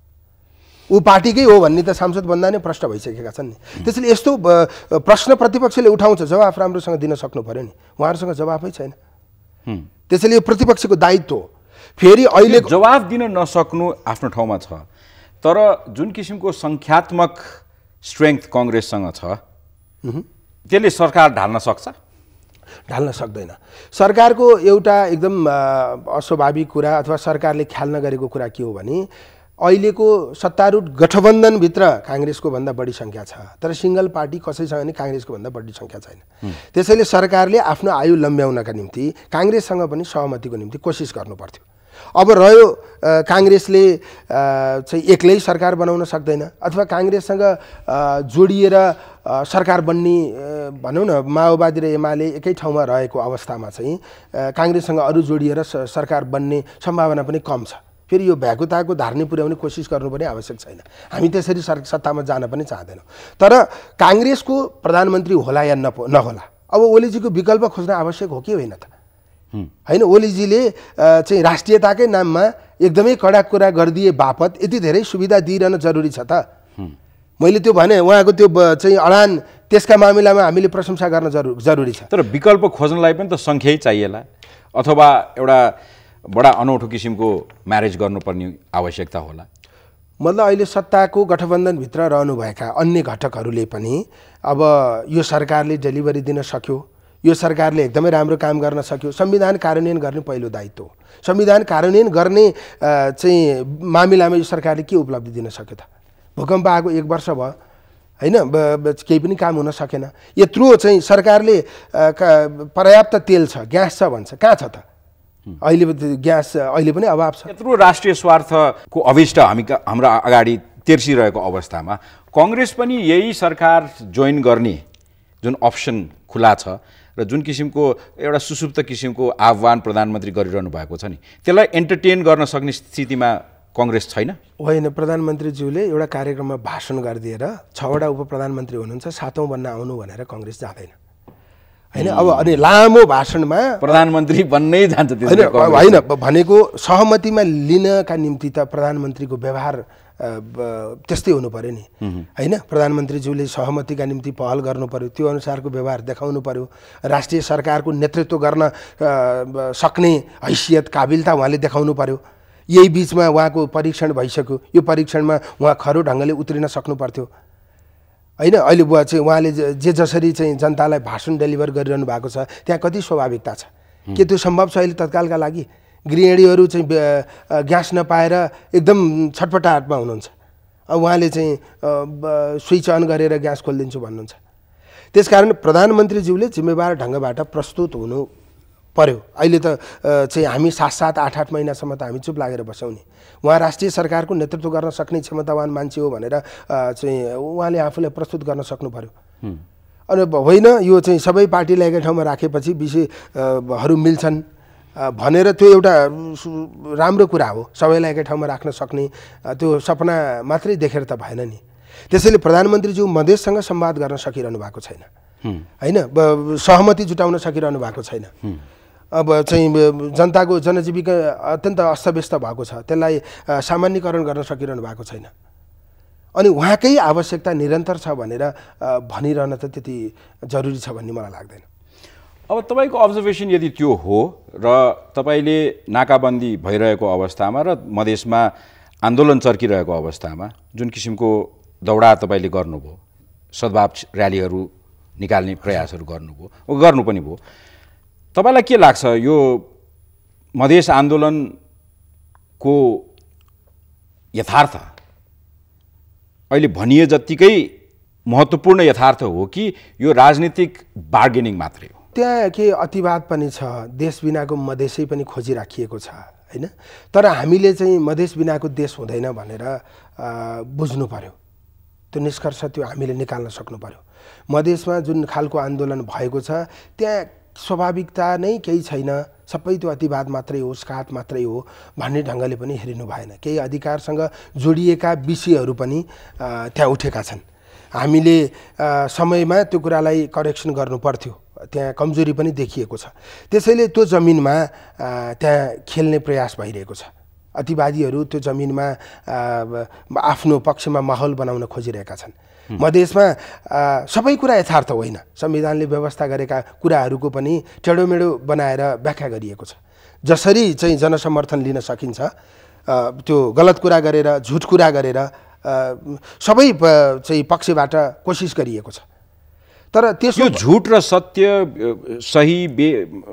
ऊ पार्टीकै हो भन्ने त सांसद बन्दा नै प्रश्न भइसकेका छन् नि। त्यसैले यस्तो प्रश्न प्रतिपक्षले उठाउँछ, जवाफ राम्रोसँग दिन सक्नु पर्यो नि। उहाँहरूसँग जवाफै छैन। त्यसैले यो प्रतिपक्षको दायित्व हो। फेरि अहिले जवाफ दिन नसक्नु आफ्नो ठाउँमा छ, तर जुन किसिमको संख्यात्मक स्ट्रेङ्थ कांग्रेससँग छ त्यसले सरकार ढाल्न सक्छ? ढाल्न सक्दैन। सरकारको एउटा एकदम अस्वाभाविक कुरा अथवा सरकारले ख्याल नगरेको कुरा के हो भने अहिलेको सत्तारूढ गठबन्धनभित्र काङ्ग्रेसको भन्दा बढी सङ्ख्या छ, तर सिङ्गल पार्टी कसैसँग नि काङ्ग्रेसको भन्दा बढी सङ्ख्या छैन। त्यसैले सरकारले आफ्नो आयु लम्ब्याउनका निम्ति काङ्ग्रेससँग पनि सहमतिको निम्ति कोसिस गर्नुपर्थ्यो। अब रह्यो काङ्ग्रेसले चाहिँ एक्लै सरकार बनाउन सक्दैन अथवा काङ्ग्रेससँग जोडिएर सरकार बन्ने भनौँ न माओवादी र एमाले एकै ठाउँमा रहेको अवस्थामा चाहिँ काङ्ग्रेससँग अरू जोडिएर सरकार बन्ने सम्भावना पनि कम छ। फेरि यो भ्याकुताको धार्नी पुर्याउने कोसिस गर्नुपर्ने आवश्यक छैन। हामी त्यसरी सत्तामा जान पनि चाहदैनौँ। तर काङ्ग्रेसको प्रधानमन्त्री होला या नहोला, अब ओलीजीको विकल्प खोज्न आवश्यक हो कि होइन त? होइन, ओलीजीले चाहिँ राष्ट्रियताकै नाममा एकदमै कडा कुरा गरिदिए बापत यति धेरै सुविधा दिइरहन जरुरी छ त? मैले त्यो भने उहाँको त्यो चाहिँ अडान त्यसका मामिलामा हामीले प्रशंसा गर्न जरु जरुरी छ। तर विकल्प खोज्नलाई पनि त सङ्ख्यै चाहिएला अथवा एउटा बडा अनौठो किसिमको म्यारेज गर्नुपर्ने आवश्यकता होला। मतलब अहिले सत्ताको गठबन्धनभित्र रहनुभएका अन्य घटकहरूले पनि अब यो सरकारले डेलिभरी दिन सक्यो, यो सरकारले एकदमै राम्रो काम गर्न सक्यो, संविधान कार्यान्वयन गर्ने पहिलो दायित्व हो। संविधान कार्यान्वयन गर्ने चाहिँ मामिलामा यो सरकारले के उपलब्धि दिन सक्यो त? भूकम्प आएको एक वर्ष भयो होइन, केही पनि काम हुन सकेन। यत्रो चाहिँ सरकारले पर्याप्त तेल छ, ग्यास छ भन्छ, कहाँ छ त? अहिले ग्यास अहिले पनि अभाव छ। यत्रो राष्ट्रिय स्वार्थको अभिष्ट हामी हाम्रो अगाडि तेर्सिरहेको अवस्थामा काङ्ग्रेस पनि यही सरकार जोइन गर्ने जुन अप्सन खुला छ र जुन किसिमको एउटा सुसुप्त किसिमको आह्वान प्रधानमन्त्री गरिरहनु भएको छ नि, त्यसलाई एन्टरटेन गर्न सक्ने स्थितिमा काङ्ग्रेस छैन? होइन, प्रधानमन्त्रीज्यूले एउटा कार्यक्रममा भाषण गरिदिएर छवटा उप प्रधानमन्त्री हुनुहुन्छ, सातौँ बन्न आउनु भनेर काङ्ग्रेस जाँदैन होइन। अब अनि लामो भाषणमा प्रधानमन्त्री बन्नै जान्छ होइन भनेको सहमतिमा लिनका निम्ति त प्रधानमन्त्रीको व्यवहार त्यस्तै हुनु पर्यो नि होइन। प्रधानमन्त्रीज्यूले सहमतिका निम्ति पहल गर्नु पर्यो, त्यो अनुसारको व्यवहार देखाउनु पर्यो। राष्ट्रिय सरकारको नेतृत्व गर्न सक्ने हैसियत काबिलता उहाँले देखाउनु पर्यो। यही बिचमा उहाँको परीक्षण भइसक्यो, यो परीक्षणमा उहाँ खरो ढङ्गले उत्रिन सक्नु पर्थ्यो होइन। अहिले बुवा चाहिँ उहाँले जे जसरी चाहिँ जनतालाई भाषण डेलिभर गरिरहनु भएको छ त्यहाँ कति स्वाभाविकता छ? के त्यो सम्भव छ अहिले तत्कालका लागि? गृहिणीहरू चाहिँ ग्यास नपाएर एकदम छटपटाहटमा हुनुहुन्छ, अब उहाँले चाहिँ स्विच अन गरेर ग्यास खोलिदिन्छु भन्नुहुन्छ। त्यसकारण प्रधानमन्त्रीज्यूले जिम्मेवार ढङ्गबाट प्रस्तुत हुनु पर्यो। अहिले त चाहिँ हामी सात सात आठ आठ महिनासम्म त हामी चुप लागेर बस्यौँ नि। उहाँ राष्ट्रिय सरकारको नेतृत्व गर्न सक्ने क्षमतावान मान्छे हो भनेर चाहिँ उहाँले आफूलाई प्रस्तुत गर्न सक्नु पर्यो। अनि होइन यो चाहिँ सबै पार्टीलाई एकै ठाउँमा राखेपछि विषयहरू मिल्छन् भनेर त्यो एउटा राम्रो कुरा हो। सबैलाई एकै ठाउँमा राख्न सक्ने त्यो सपना मात्रै देखेर त भएन नि। त्यसैले प्रधानमन्त्रीज्यू मधेससँग संवाद गर्न सकिरहनु भएको छैन होइन, सहमति जुटाउन सकिरहनु भएको छैन। अब चाहिँ जनताको जनजीविका अत्यन्त अस्तव्यस्त भएको छ, त्यसलाई सामान्यकरण गर्न सकिरहनु भएको छैन। अनि उहाँकै आवश्यकता निरन्तर छ भनेर भनिरहन त त्यति जरुरी छ भन्ने मलाई लाग्दैन। अब तपाईँको अब्जर्भेसन यदि त्यो हो र तपाईँले नाकाबन्दी भइरहेको अवस्थामा र मधेसमा आन्दोलन चर्किरहेको अवस्थामा जुन किसिमको दौडा तपाईँले गर्नुभयो, सद्भाव र्यालीहरू निकाल्ने प्रयासहरू गर्नुभयो, गर्नु पनि भयो, तपाईँलाई के लाग्छ यो मधेस आन्दोलनको यथार्थ अहिले भनिए जत्तिकै महत्त्वपूर्ण यथार्थ हो कि यो राजनीतिक बार्गेनिङ मात्रै हो? त्यहाँ के अतिवाद पनि छ, देश बिनाको मधेसै पनि खोजिराखिएको छ होइन। तर हामीले चाहिँ मधेस बिनाको देश हुँदैन भनेर बुझ्नु पर्यो, त्यो निष्कर्ष त्यो हामीले निकाल्न सक्नु पर्यो। मधेसमा जुन खालको आन्दोलन भएको छ त्यहाँ स्वाभाविकता नै केही छैन, सबै त्यो अतिवाद मात्रै हो, स्कात मात्रै हो भन्ने ढङ्गले पनि हेरिनु भएन। केही अधिकारसँग जोडिएका विषयहरू पनि त्यहाँ उठेका छन्। हामीले समयमा त्यो कुरालाई करेक्सन गर्नु पर्थ्यो, त्यहाँ कमजोरी पनि देखिएको छ। त्यसैले त्यो जमिनमा त्यहाँ खेल्ने प्रयास भइरहेको छ। अतिवादीहरू त्यो जमिनमा आफ्नो पक्षमा माहौल बनाउन खोजिरहेका छन्। मधेसमा सबै कुरा यथार्थ होइन, संविधानले व्यवस्था गरेका कुराहरूको पनि टेढोमेढो बनाएर व्याख्या गरिएको छ। जसरी चाहिँ जनसमर्थन लिन सकिन्छ त्यो गलत कुरा गरेर झुट कुरा गरेर सबै चाहिँ पक्षबाट कोसिस गरिएको छ। तर त्यसो यो झुट र सत्य सही बे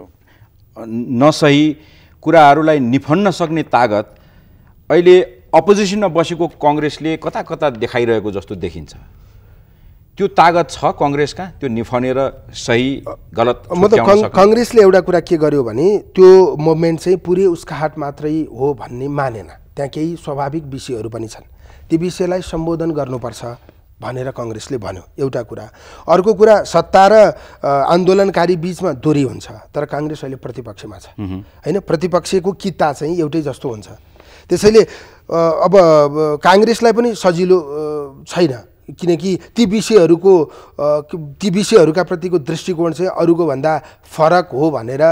नसही कुराहरूलाई निफन्न सक्ने तागत अहिले अपोजिसनमा बसेको कङ्ग्रेसले कता कता देखाइरहेको जस्तो देखिन्छ। त्यो तागत छ कङ्ग्रेसका त्यो निफनेर सही गलत मतलब कङ्ग्रेसले एउटा कुरा के गर्यो भने त्यो मुभमेन्ट चाहिँ पुरै उसका हात मात्रै हो भन्ने मानेन। त्यहाँ केही स्वाभाविक विषयहरू पनि छन्, ती विषयलाई सम्बोधन गर्नुपर्छ भनेर कङ्ग्रेसले भन्यो एउटा कुरा। अर्को कुरा सत्ता र आन्दोलनकारी बीचमा दूरी हुन्छ, तर काङ्ग्रेस अहिले प्रतिपक्षमा छ हैन, प्रतिपक्षको किता चाहिँ एउटै जस्तो हुन्छ। त्यसैले अब काङ्ग्रेसलाई पनि सजिलो छैन, किनकि ती विषयहरूको ती विषयहरूका प्रतिको दृष्टिकोण चाहिँ अरूको भन्दा फरक हो भनेर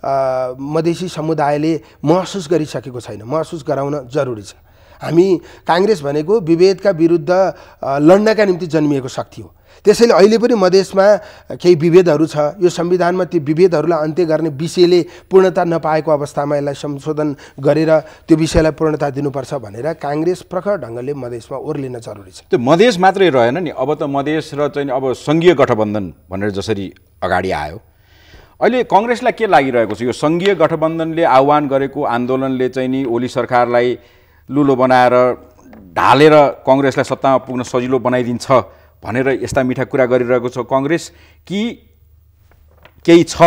मधेसी समुदायले महसुस गरिसकेको छैन, महसुस गराउन जरुरी छ। हामी काङ्ग्रेस भनेको विभेदका विरुद्ध लड्नका निम्ति जन्मिएको शक्ति हो। त्यसैले अहिले पनि मधेसमा केही विभेदहरू छ, यो संविधानमा ती विभेदहरूलाई अन्त्य गर्ने विषयले पूर्णता नपाएको अवस्थामा यसलाई संशोधन गरेर त्यो विषयलाई पूर्णता दिनुपर्छ भनेर काङ्ग्रेस प्रखर ढङ्गले मधेसमा ओर्लिन जरुरी छ। त्यो मधेस मात्रै रहेन नि, अब त मधेस र चाहिँ अब सङ्घीय गठबन्धन भनेर जसरी अगाडि आयो, अहिले कङ्ग्रेसलाई के लागिरहेको छ? यो सङ्घीय गठबन्धनले आह्वान गरेको आन्दोलनले चाहिँ नि ओली सरकारलाई लुलो बनाएर ढालेर कङ्ग्रेसलाई सत्तामा पुग्न सजिलो बनाइदिन्छ भनेर यस्ता मिठा कुरा गरिरहेको छ कङ्ग्रेस, कि केही छ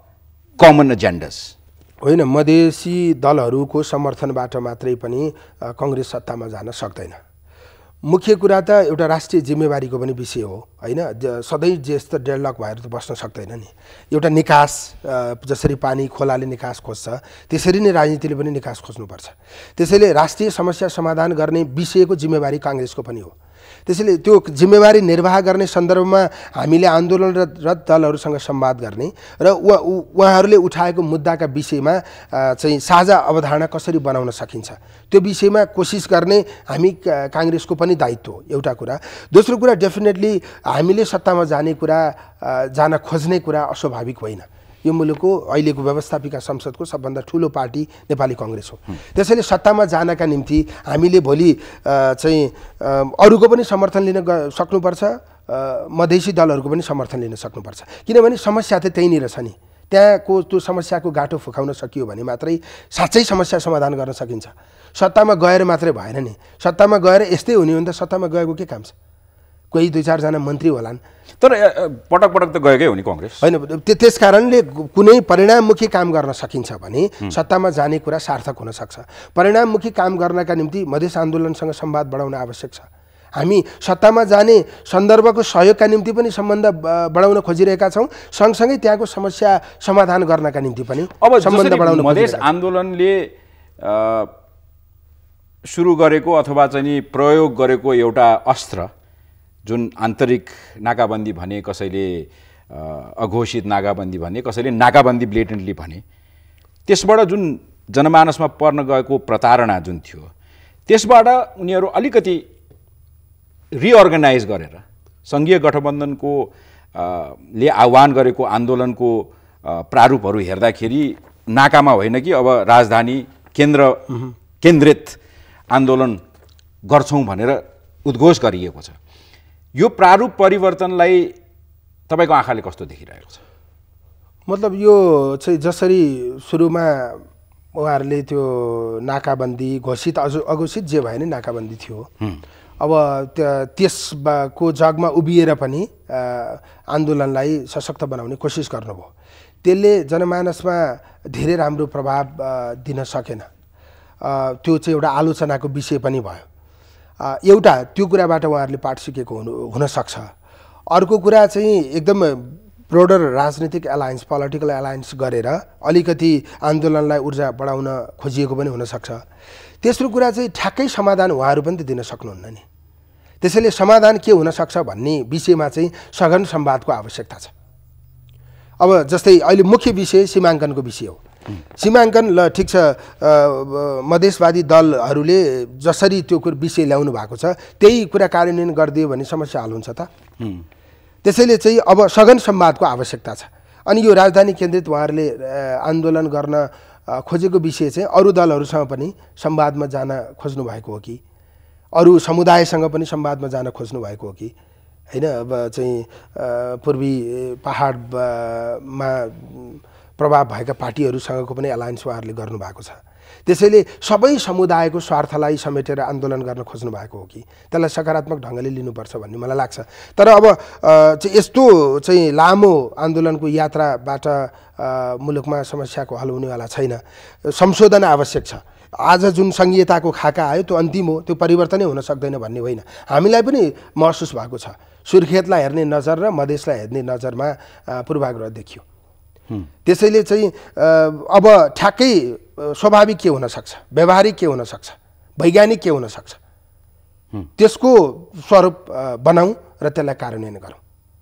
कमन एजेन्डास? होइन, मधेसी दलहरूको समर्थनबाट मात्रै पनि कङ्ग्रेस सत्तामा जान सक्दैन। मुख्य कुरा त एउटा राष्ट्रिय जिम्मेवारीको पनि विषय हो हैन, सधैँ जस्तो डेडलक भएर त बस्न सक्दैन नि। एउटा निकास, जसरी पानी खोलाले निकास खोज्छ त्यसरी नै राजनीतिले पनि निकास खोज्नुपर्छ। त्यसैले राष्ट्रिय समस्या समाधान गर्ने विषयको जिम्मेवारी काङ्ग्रेसको पनि हो। त्यसैले त्यो जिम्मेवारी निर्वाह गर्ने सन्दर्भमा हामीले आन्दोलनरत दलहरूसँग संवाद गर्ने र उहाँहरूले उठाएको मुद्दाका विषयमा चाहिँ साझा अवधारणा कसरी बनाउन सकिन्छ त्यो विषयमा कोसिस गर्ने हामी काङ्ग्रेसको पनि दायित्व हो, एउटा कुरा। दोस्रो कुरा, डेफिनेटली हामीले सत्तामा जाने कुरा जान खोज्ने कुरा अस्वाभाविक होइन। यो मुलुकको अहिलेको व्यवस्थापिका संसदको सबभन्दा ठुलो पार्टी नेपाली कङ्ग्रेस हो। त्यसैले सत्तामा जानका निम्ति हामीले भोलि चाहिँ अरूको पनि समर्थन लिन सक्नुपर्छ, मधेसी दलहरूको पनि समर्थन लिन सक्नुपर्छ, किनभने समस्या त त्यहीँनिर छ नि। त्यहाँको त्यो समस्याको गाँठो फुकाउन सकियो भने मात्रै साँच्चै समस्या समाधान गर्न सकिन्छ। सत्तामा गएर मात्रै भएन नि, सत्तामा गएर यस्तै हुने हो भने त सत्तामा गएको के काम छ? कोही दुई चारजना मन्त्री होलान्, तर पटक पटक त गएकै हो नि कङ्ग्रेस होइन। त्यस कारणले कुनै परिणाममुखी काम गर्न सकिन्छ भने सत्तामा जाने कुरा सार्थक हुन सक्छ। परिणाममुखी काम गर्नका निम्ति मधेस आन्दोलनसँग संवाद बढाउन आवश्यक छ। हामी सत्तामा जाने सन्दर्भको सहयोगका निम्ति पनि सम्बन्ध बढाउन खोजिरहेका छौँ, सँगसँगै त्यहाँको समस्या समाधान गर्नका निम्ति पनि अब सम्बन्ध बढाउन मधेस आन्दोलनले सुरु गरेको अथवा चाहिँ प्रयोग गरेको एउटा अस्त्र जुन आन्तरिक नाकाबन्दी भने, कसैले अघोषित नाकाबन्दी भने, कसैले नाकाबन्दी ब्लेटेन्टली भने, त्यसबाट जुन जनमानसमा पर्न गएको प्रतारणा जुन थियो त्यसबाट उनीहरू अलिकति रिअर्गनाइज गरेर सङ्घीय गठबन्धनको ले आह्वान गरेको आन्दोलनको प्रारूपहरू हेर्दाखेरि नाकामा होइन कि अब राजधानी केन्द्र केन्द्रित आन्दोलन गर्छौँ भनेर उद्घोष गरिएको छ। यो प्रारूप परिवर्तनलाई तपाईँको आँखाले कस्तो देखिरहेको छ? मतलब यो चाहिँ जसरी सुरुमा उहाँहरूले त्यो नाकाबन्दी घोषित अघोषित जे भयो नि नाकाबन्दी थियो, अब त्यसको जगमा उभिएर पनि आन्दोलनलाई सशक्त बनाउने कोसिस गर्नुभयो। त्यसले जनमानसमा धेरै राम्रो प्रभाव दिन सकेन, त्यो चाहिँ एउटा आलोचनाको विषय पनि भयो। एउटा त्यो कुराबाट उहाँहरूले पाठ सिकेको हुनु हुनसक्छ। अर्को कुरा चाहिँ एकदम ब्रोडर राजनीतिक एलायन्स, पोलिटिकल एलायन्स गरेर अलिकति आन्दोलनलाई ऊर्जा बढाउन खोजिएको पनि हुनसक्छ। तेस्रो कुरा चाहिँ ठ्याक्कै समाधान उहाँहरू पनि त दिन सक्नुहुन्न नि। त्यसैले समाधान के हुनसक्छ भन्ने विषयमा चाहिँ सघन संवादको आवश्यकता छ। अब जस्तै अहिले मुख्य विषय सीमाङ्कनको विषय हो। सीमाङ्कन ल ठिक छ, मधेसवादी दलहरूले जसरी त्यो विषय ल्याउनु भएको छ त्यही कुरा कार्यान्वयन गरिदियो भने समस्या हल हुन्छ त? त्यसैले चाहिँ अब सघन संवादको आवश्यकता छ। अनि यो राजधानी केन्द्रित उहाँहरूले आन्दोलन गर्न खोजेको विषय चाहिँ अरू दलहरूसँग पनि संवादमा जान खोज्नु भएको हो कि, अरू समुदायसँग पनि संवादमा जान खोज्नु भएको हो कि, हैन। अब चाहिँ पूर्वी पहाडमा प्रभाव भएका पार्टीहरूसँगको पनि एलायन्स उहाँहरूले गर्नुभएको छ। त्यसैले सबै समुदायको स्वार्थलाई समेटेर आन्दोलन गर्न खोज्नु भएको हो कि त्यसलाई सकारात्मक ढङ्गले लिनुपर्छ भन्ने मलाई लाग्छ। तर अब चाहिँ यस्तो चाहिँ लामो आन्दोलनको यात्राबाट मुलुकमा समस्याको हल हुनेवाला छैन। संशोधन आवश्यक छ। आज जुन संघीयताको खाका आयो त्यो अन्तिम हो, त्यो परिवर्तनै हुन सक्दैन भन्ने होइन। हामीलाई पनि महसुस भएको छ। सुर्खेतलाई हेर्ने नजर र मधेसलाई हेर्ने नजरमा पूर्वाग्रह देखियो। त्यसैले चाहिँ अब ठ्याक्कै स्वाभाविक के हुन सक्छ, व्यवहारिक के हुन सक्छ, वैज्ञानिक के हुन सक्छ, त्यसको स्वरूप बनाऊ र त्यसलाई कार्यान्वयन गरौँ।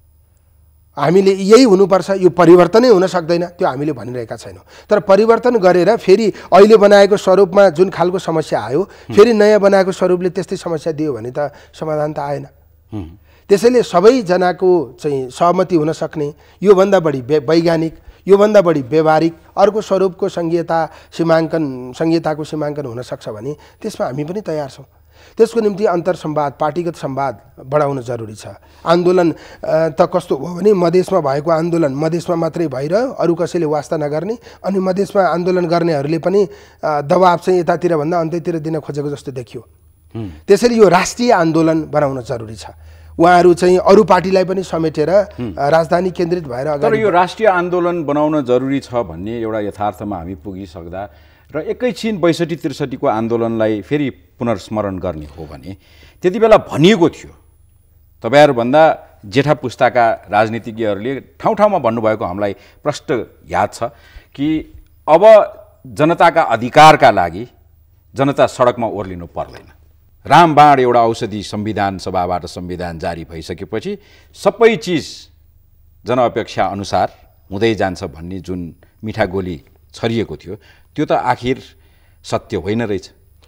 हामीले यही हुनुपर्छ, यो परिवर्तनै हुन सक्दैन त्यो हामीले भनिरहेका छैनौँ। तर परिवर्तन गरेर फेरि अहिले बनाएको स्वरूपमा जुन खालको समस्या आयो फेरि नयाँ बनाएको स्वरूपले त्यस्तै समस्या दियो भने त समाधान त आएन। त्यसैले सबैजनाको चाहिँ सहमति हुन सक्ने, योभन्दा बढी वैज्ञानिक, योभन्दा बढी व्यवहारिक अर्को स्वरूपको संघीयता सीमाङ्कन संघीयताको सीमाङ्कन हुन सक्छ भने त्यसमा हामी पनि तयार छौँ। त्यसको निम्ति अन्तर्संवाद, पार्टीगत संवाद बढाउन जरुरी छ। आन्दोलन त कस्तो हो भने मधेसमा भएको आन्दोलन मधेसमा मात्रै भइरह्यो, अरू कसैले वास्ता नगर्ने, अनि मधेसमा आन्दोलन गर्नेहरूले पनि दबाब चाहिँ यतातिर भन्दा अन्त्यतिर दिन खोजेको जस्तो देखियो। त्यसैले यो राष्ट्रिय आन्दोलन बनाउन जरुरी छ। उहाँहरू चाहिँ अरू पार्टीलाई पनि समेटेर राजधानी केन्द्रित भएर अगाडि। तर यो राष्ट्रिय आन्दोलन बनाउन जरुरी छ भन्ने एउटा यथार्थमा हामी पुगिसक्दा र एकैछिन बैसठी त्रिसठीको आन्दोलनलाई फेरि पुनर्स्मरण गर्ने हो भने त्यति बेला भनिएको थियो, तपाईँहरूभन्दा जेठा पुस्ताका राजनीतिज्ञहरूले ठाउँ ठाउँमा भन्नुभएको हामीलाई प्रष्ट याद छ कि अब जनताका अधिकारका लागि जनता सडकमा ओर्लिनु पर्दैन। रामबाण एउटा औषधि संविधान सभाबाट संविधान जारी भइसकेपछि सबै चिज जनअपेक्षा अनुसार हुँदै जान्छ भन्ने जुन मिठा गोली छरिएको थियो त्यो त आखिर सत्य होइन रहेछ।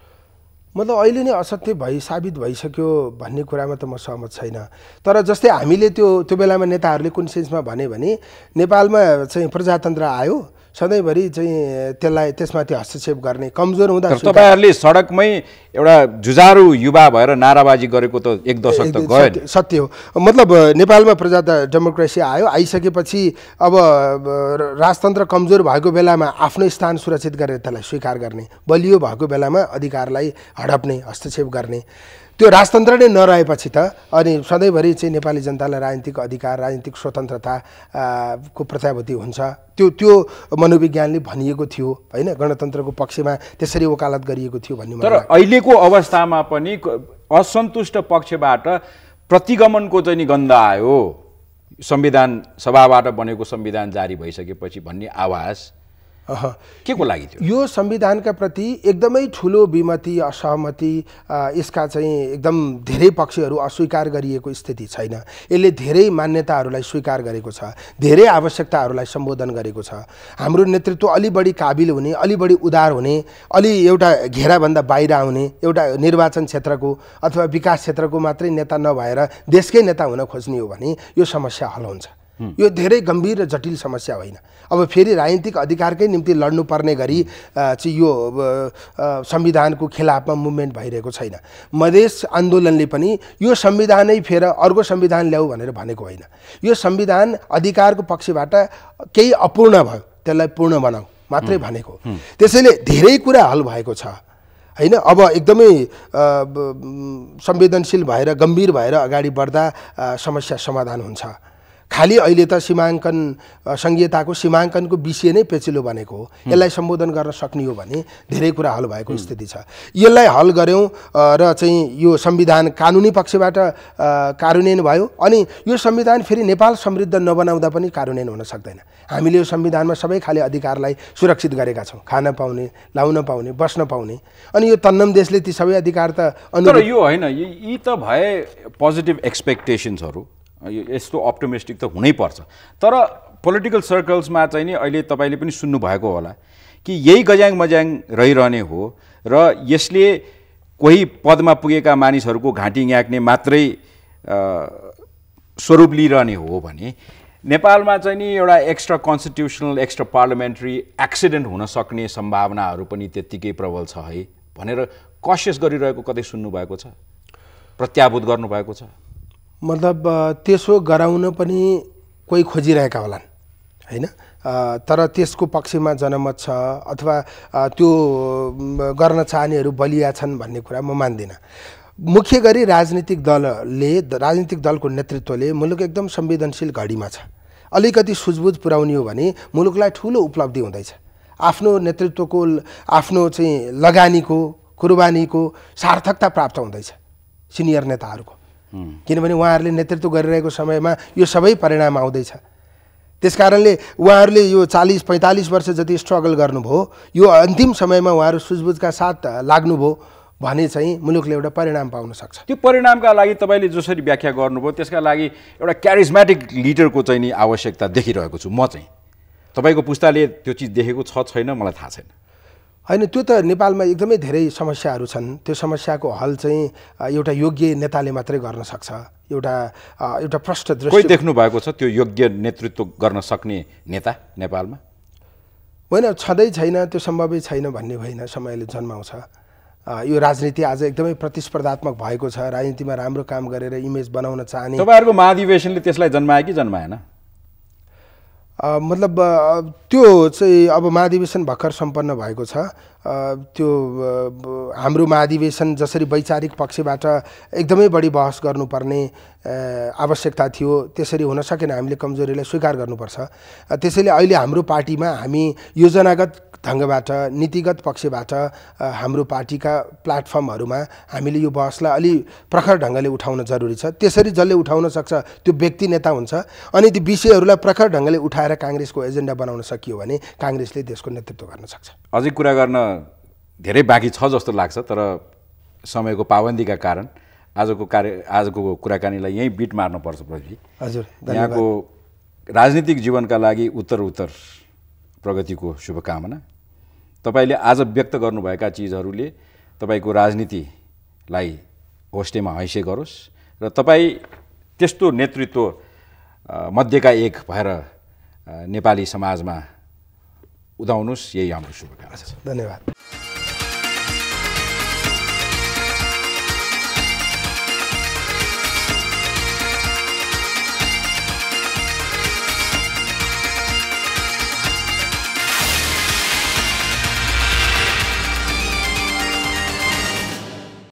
मतलब अहिले नै असत्य भई साबित भइसक्यो भन्ने कुरामा त म सहमत छैन। तर जस्तै हामीले त्यो त्यो बेलामा नेताहरूले कुन सेन्समा भने भने नेपालमा चाहिँ प्रजातन्त्र आयो, सधैँभरि चाहिँ त्यसलाई त्यसमाथि हस्तक्षेप गर्ने कमजोर हुँदा तपाईँहरूले सडकमै एउटा जुझारु युवा भएर नाराबाजी गरेको त एक दशक त गयो। सत्य हो। मतलब नेपालमा प्रजातन्त्र डेमोक्रेसी आयो, आइसकेपछि अब राजतन्त्र कमजोर भएको बेलामा आफ्नो स्थान सुरक्षित गरेर त्यसलाई स्वीकार गर्ने, बलियो भएको बेलामा अधिकारलाई हडप्ने, हस्तक्षेप गर्ने, त्यो राजतन्त्र नै नरहेपछि त अनि सधैँभरि चाहिँ नेपाली जनतालाई राजनीतिक अधिकार, राजनीतिक स्वतन्त्रता को प्रत्याभूति हुन्छ। त्यो त्यो मनोविज्ञानले भनिएको थियो होइन, गणतन्त्रको पक्षमा त्यसरी वकालत गरिएको थियो भन्ने। तर अहिलेको अवस्थामा पनि असन्तुष्ट पक्षबाट प्रतिगमनको चाहिँ नि गन्ध आयो, संविधान सभाबाट बनेको संविधान जारी भइसकेपछि भन्ने आवाज के को लागि थियो? यो संविधानका प्रति एकदमै ठुलो विमति, असहमति, यसका चाहिँ एकदम धेरै पक्षहरू अस्वीकार गरिएको स्थिति छैन। यसले धेरै मान्यताहरूलाई स्वीकार गरेको छ, धेरै आवश्यकताहरूलाई सम्बोधन गरेको छ। हाम्रो नेतृत्व अलि बढी काबिल हुने, अलि बढी उदार हुने, अलि एउटा घेराभन्दा बाहिर आउने, एउटा निर्वाचन क्षेत्रको अथवा विकास क्षेत्रको मात्रै नेता नभएर देशकै नेता हुन खोज्ने हो भने यो समस्या हल हुन्छ। यो धेरै गम्भीर र जटिल समस्या होइन। अब फेरि राजनीतिक अधिकारकै निम्ति लड्नुपर्ने गरी चाहिँ यो संविधानको खिलाफमा मुभमेन्ट भइरहेको छैन। मधेस आन्दोलनले पनि यो संविधानै फेर अर्को संविधान ल्याऊ भनेर भनेको होइन। यो संविधान अधिकारको पक्षबाट केही अपूर्ण भयो, त्यसलाई पूर्ण बनाऊ मात्रै भनेको। त्यसैले धेरै कुरा हल भएको छ हैन। अब एकदमै संवेदनशील भएर गम्भीर भएर अगाडि बढ्दा समस्या समाधान हुन्छ। खाली अहिले त सीमाङ्कन संघीयताको सीमाङ्कनको विषय नै पेचिलो बनेको हो, यसलाई सम्बोधन गर्न सक्ने हो भने धेरै कुरा हल भएको स्थिति छ। यसलाई हल गऱ्यौँ र चाहिँ यो संविधान कानुनी पक्षबाट कार्यान्वयन भयो, अनि यो संविधान फेरि नेपाल समृद्ध नबनाउँदा पनि कार्यान्वयन हुन सक्दैन। हामीले यो संविधानमा सबै खाले अधिकारलाई सुरक्षित गरेका छौँ, खान पाउने, लाउन पाउने, बस्न पाउने, अनि यो तन्नम देशले ती सबै अधिकार त तर यो होइन, यी त भए पोजिटिभ एक्सपेक्टेसन्सहरू, यस्तो अप्टिमिस्टिक त हुनैपर्छ। तर पोलिटिकल सर्कल्समा चाहिँ नि अहिले तपाईँले पनि सुन्नुभएको होला कि यही गज्याङ मज्याङ रहिरहने हो र यसले कोही पदमा पुगेका मानिसहरूको घाँटी न्याक्ने मात्रै स्वरूप लिइरहने हो भने नेपालमा चाहिँ नि एउटा extra constitutional, extra parliamentary accident हुन सक्ने सम्भावनाहरू पनि त्यत्तिकै प्रबल छ है भनेर कसियस गरिरहेको कतै सुन्नुभएको छ, प्रत्याभूत गर्नुभएको छ? मतलब त्यसो गराउन पनि कोही खोजिरहेका होलान् हैन, तर त्यसको पक्षमा जनमत छ अथवा त्यो गर्न चाहनेहरू बलिया छन् भन्ने कुरा म मान्दिनँ। मुख्य गरी राजनीतिक दलले राजनीतिक दलको नेतृत्वले मुलुक एकदम संवेदनशील घडीमा छ, अलिकति सुझबुझ पुर्याउने हो भने मुलुकलाई ठुलो उपलब्धि हुँदैछ। आफ्नो नेतृत्वको आफ्नो चाहिँ लगानीको कुर्बानीको सार्थकता प्राप्त हुँदैछ सिनियर नेताहरूको, किनभने उहाँहरूले नेतृत्व गरिरहेको समयमा यो सबै परिणाम आउँदैछ। त्यसकारणले उहाँहरूले यो चालीस पैँतालिस वर्ष जति स्ट्रगल गर्नुभयो, यो अन्तिम समयमा उहाँहरू सुझबुझका साथ लाग्नुभयो भने चाहिँ मुलुकले एउटा परिणाम पाउन सक्छ। त्यो परिणामका लागि तपाईँले जसरी व्याख्या गर्नुभयो त्यसका लागि एउटा क्यारिजमेटिक लिडरको चाहिँ नि आवश्यकता देखिरहेको छु म चाहिँ। तपाईँको पुस्ताले त्यो चिज देखेको छ छैन मलाई थाहा छैन। होइन, त्यो त नेपालमा एकदमै धेरै समस्याहरू छन्। त्यो समस्याको हल चाहिँ एउटा योग्य नेताले मात्रै गर्न सक्छ। एउटा एउटा प्रष्ट दृष्टि कोही देख्नु भएको छ त्यो योग्य नेतृत्व गर्न सक्ने नेता नेपालमा? होइन, छँदै छैन, त्यो सम्भवै छैन भन्ने होइन, समयले जन्माउँछ। यो राजनीति आज एकदमै प्रतिस्पर्धात्मक भएको छ। राजनीतिमा राम्रो काम गरेर इमेज बनाउन चाहने तपाईँहरूको महाधिवेशनले त्यसलाई जन्मायो कि जन्माएन? मतलब त्यो चाहिँ अब महाधिवेशन भर्खर सम्पन्न भएको छ। त्यो हाम्रो महाधिवेशन जसरी वैचारिक पक्षबाट एकदमै बढी बहस गर्नुपर्ने आवश्यकता थियो त्यसरी हुन सकेन। हामीले कमजोरीलाई स्वीकार गर्नुपर्छ। त्यसैले अहिले हाम्रो पार्टीमा हामी योजनागत ढङ्गबाट नीतिगत पक्षबाट हाम्रो पार्टीका प्लेटफर्महरूमा हामीले यो बहसलाई अलि प्रखर ढङ्गले उठाउन जरुरी छ। त्यसरी जसले उठाउन सक्छ त्यो व्यक्ति नेता हुन्छ। अनि ती विषयहरूलाई प्रखर ढङ्गले उठाएर काङ्ग्रेसको एजेन्डा बनाउन सकियो भने काङ्ग्रेसले देशको नेतृत्व गर्न सक्छ। अझै कुरा गर्न धेरै बाँकी छ जस्तो लाग्छ, तर समयको पाबन्दीका कारण आजको कार्य आजको कुराकानीलाई यहीँ बिट मार्नुपर्छ। प्रदीप हजुर, यहाँको राजनीतिक जीवनका लागि उत्तर उत्तर प्रगतिको शुभकामना। तपाईँले आज व्यक्त गर्नुभएका चिजहरूले तपाईँको राजनीतिलाई होस्टेमा हैसे गरोस् र तपाईँ त्यस्तो नेतृत्व मध्येका एक भएर नेपाली समाजमा उदाउनुहोस्, यही हाम्रो शुभकामना छ। धन्यवाद।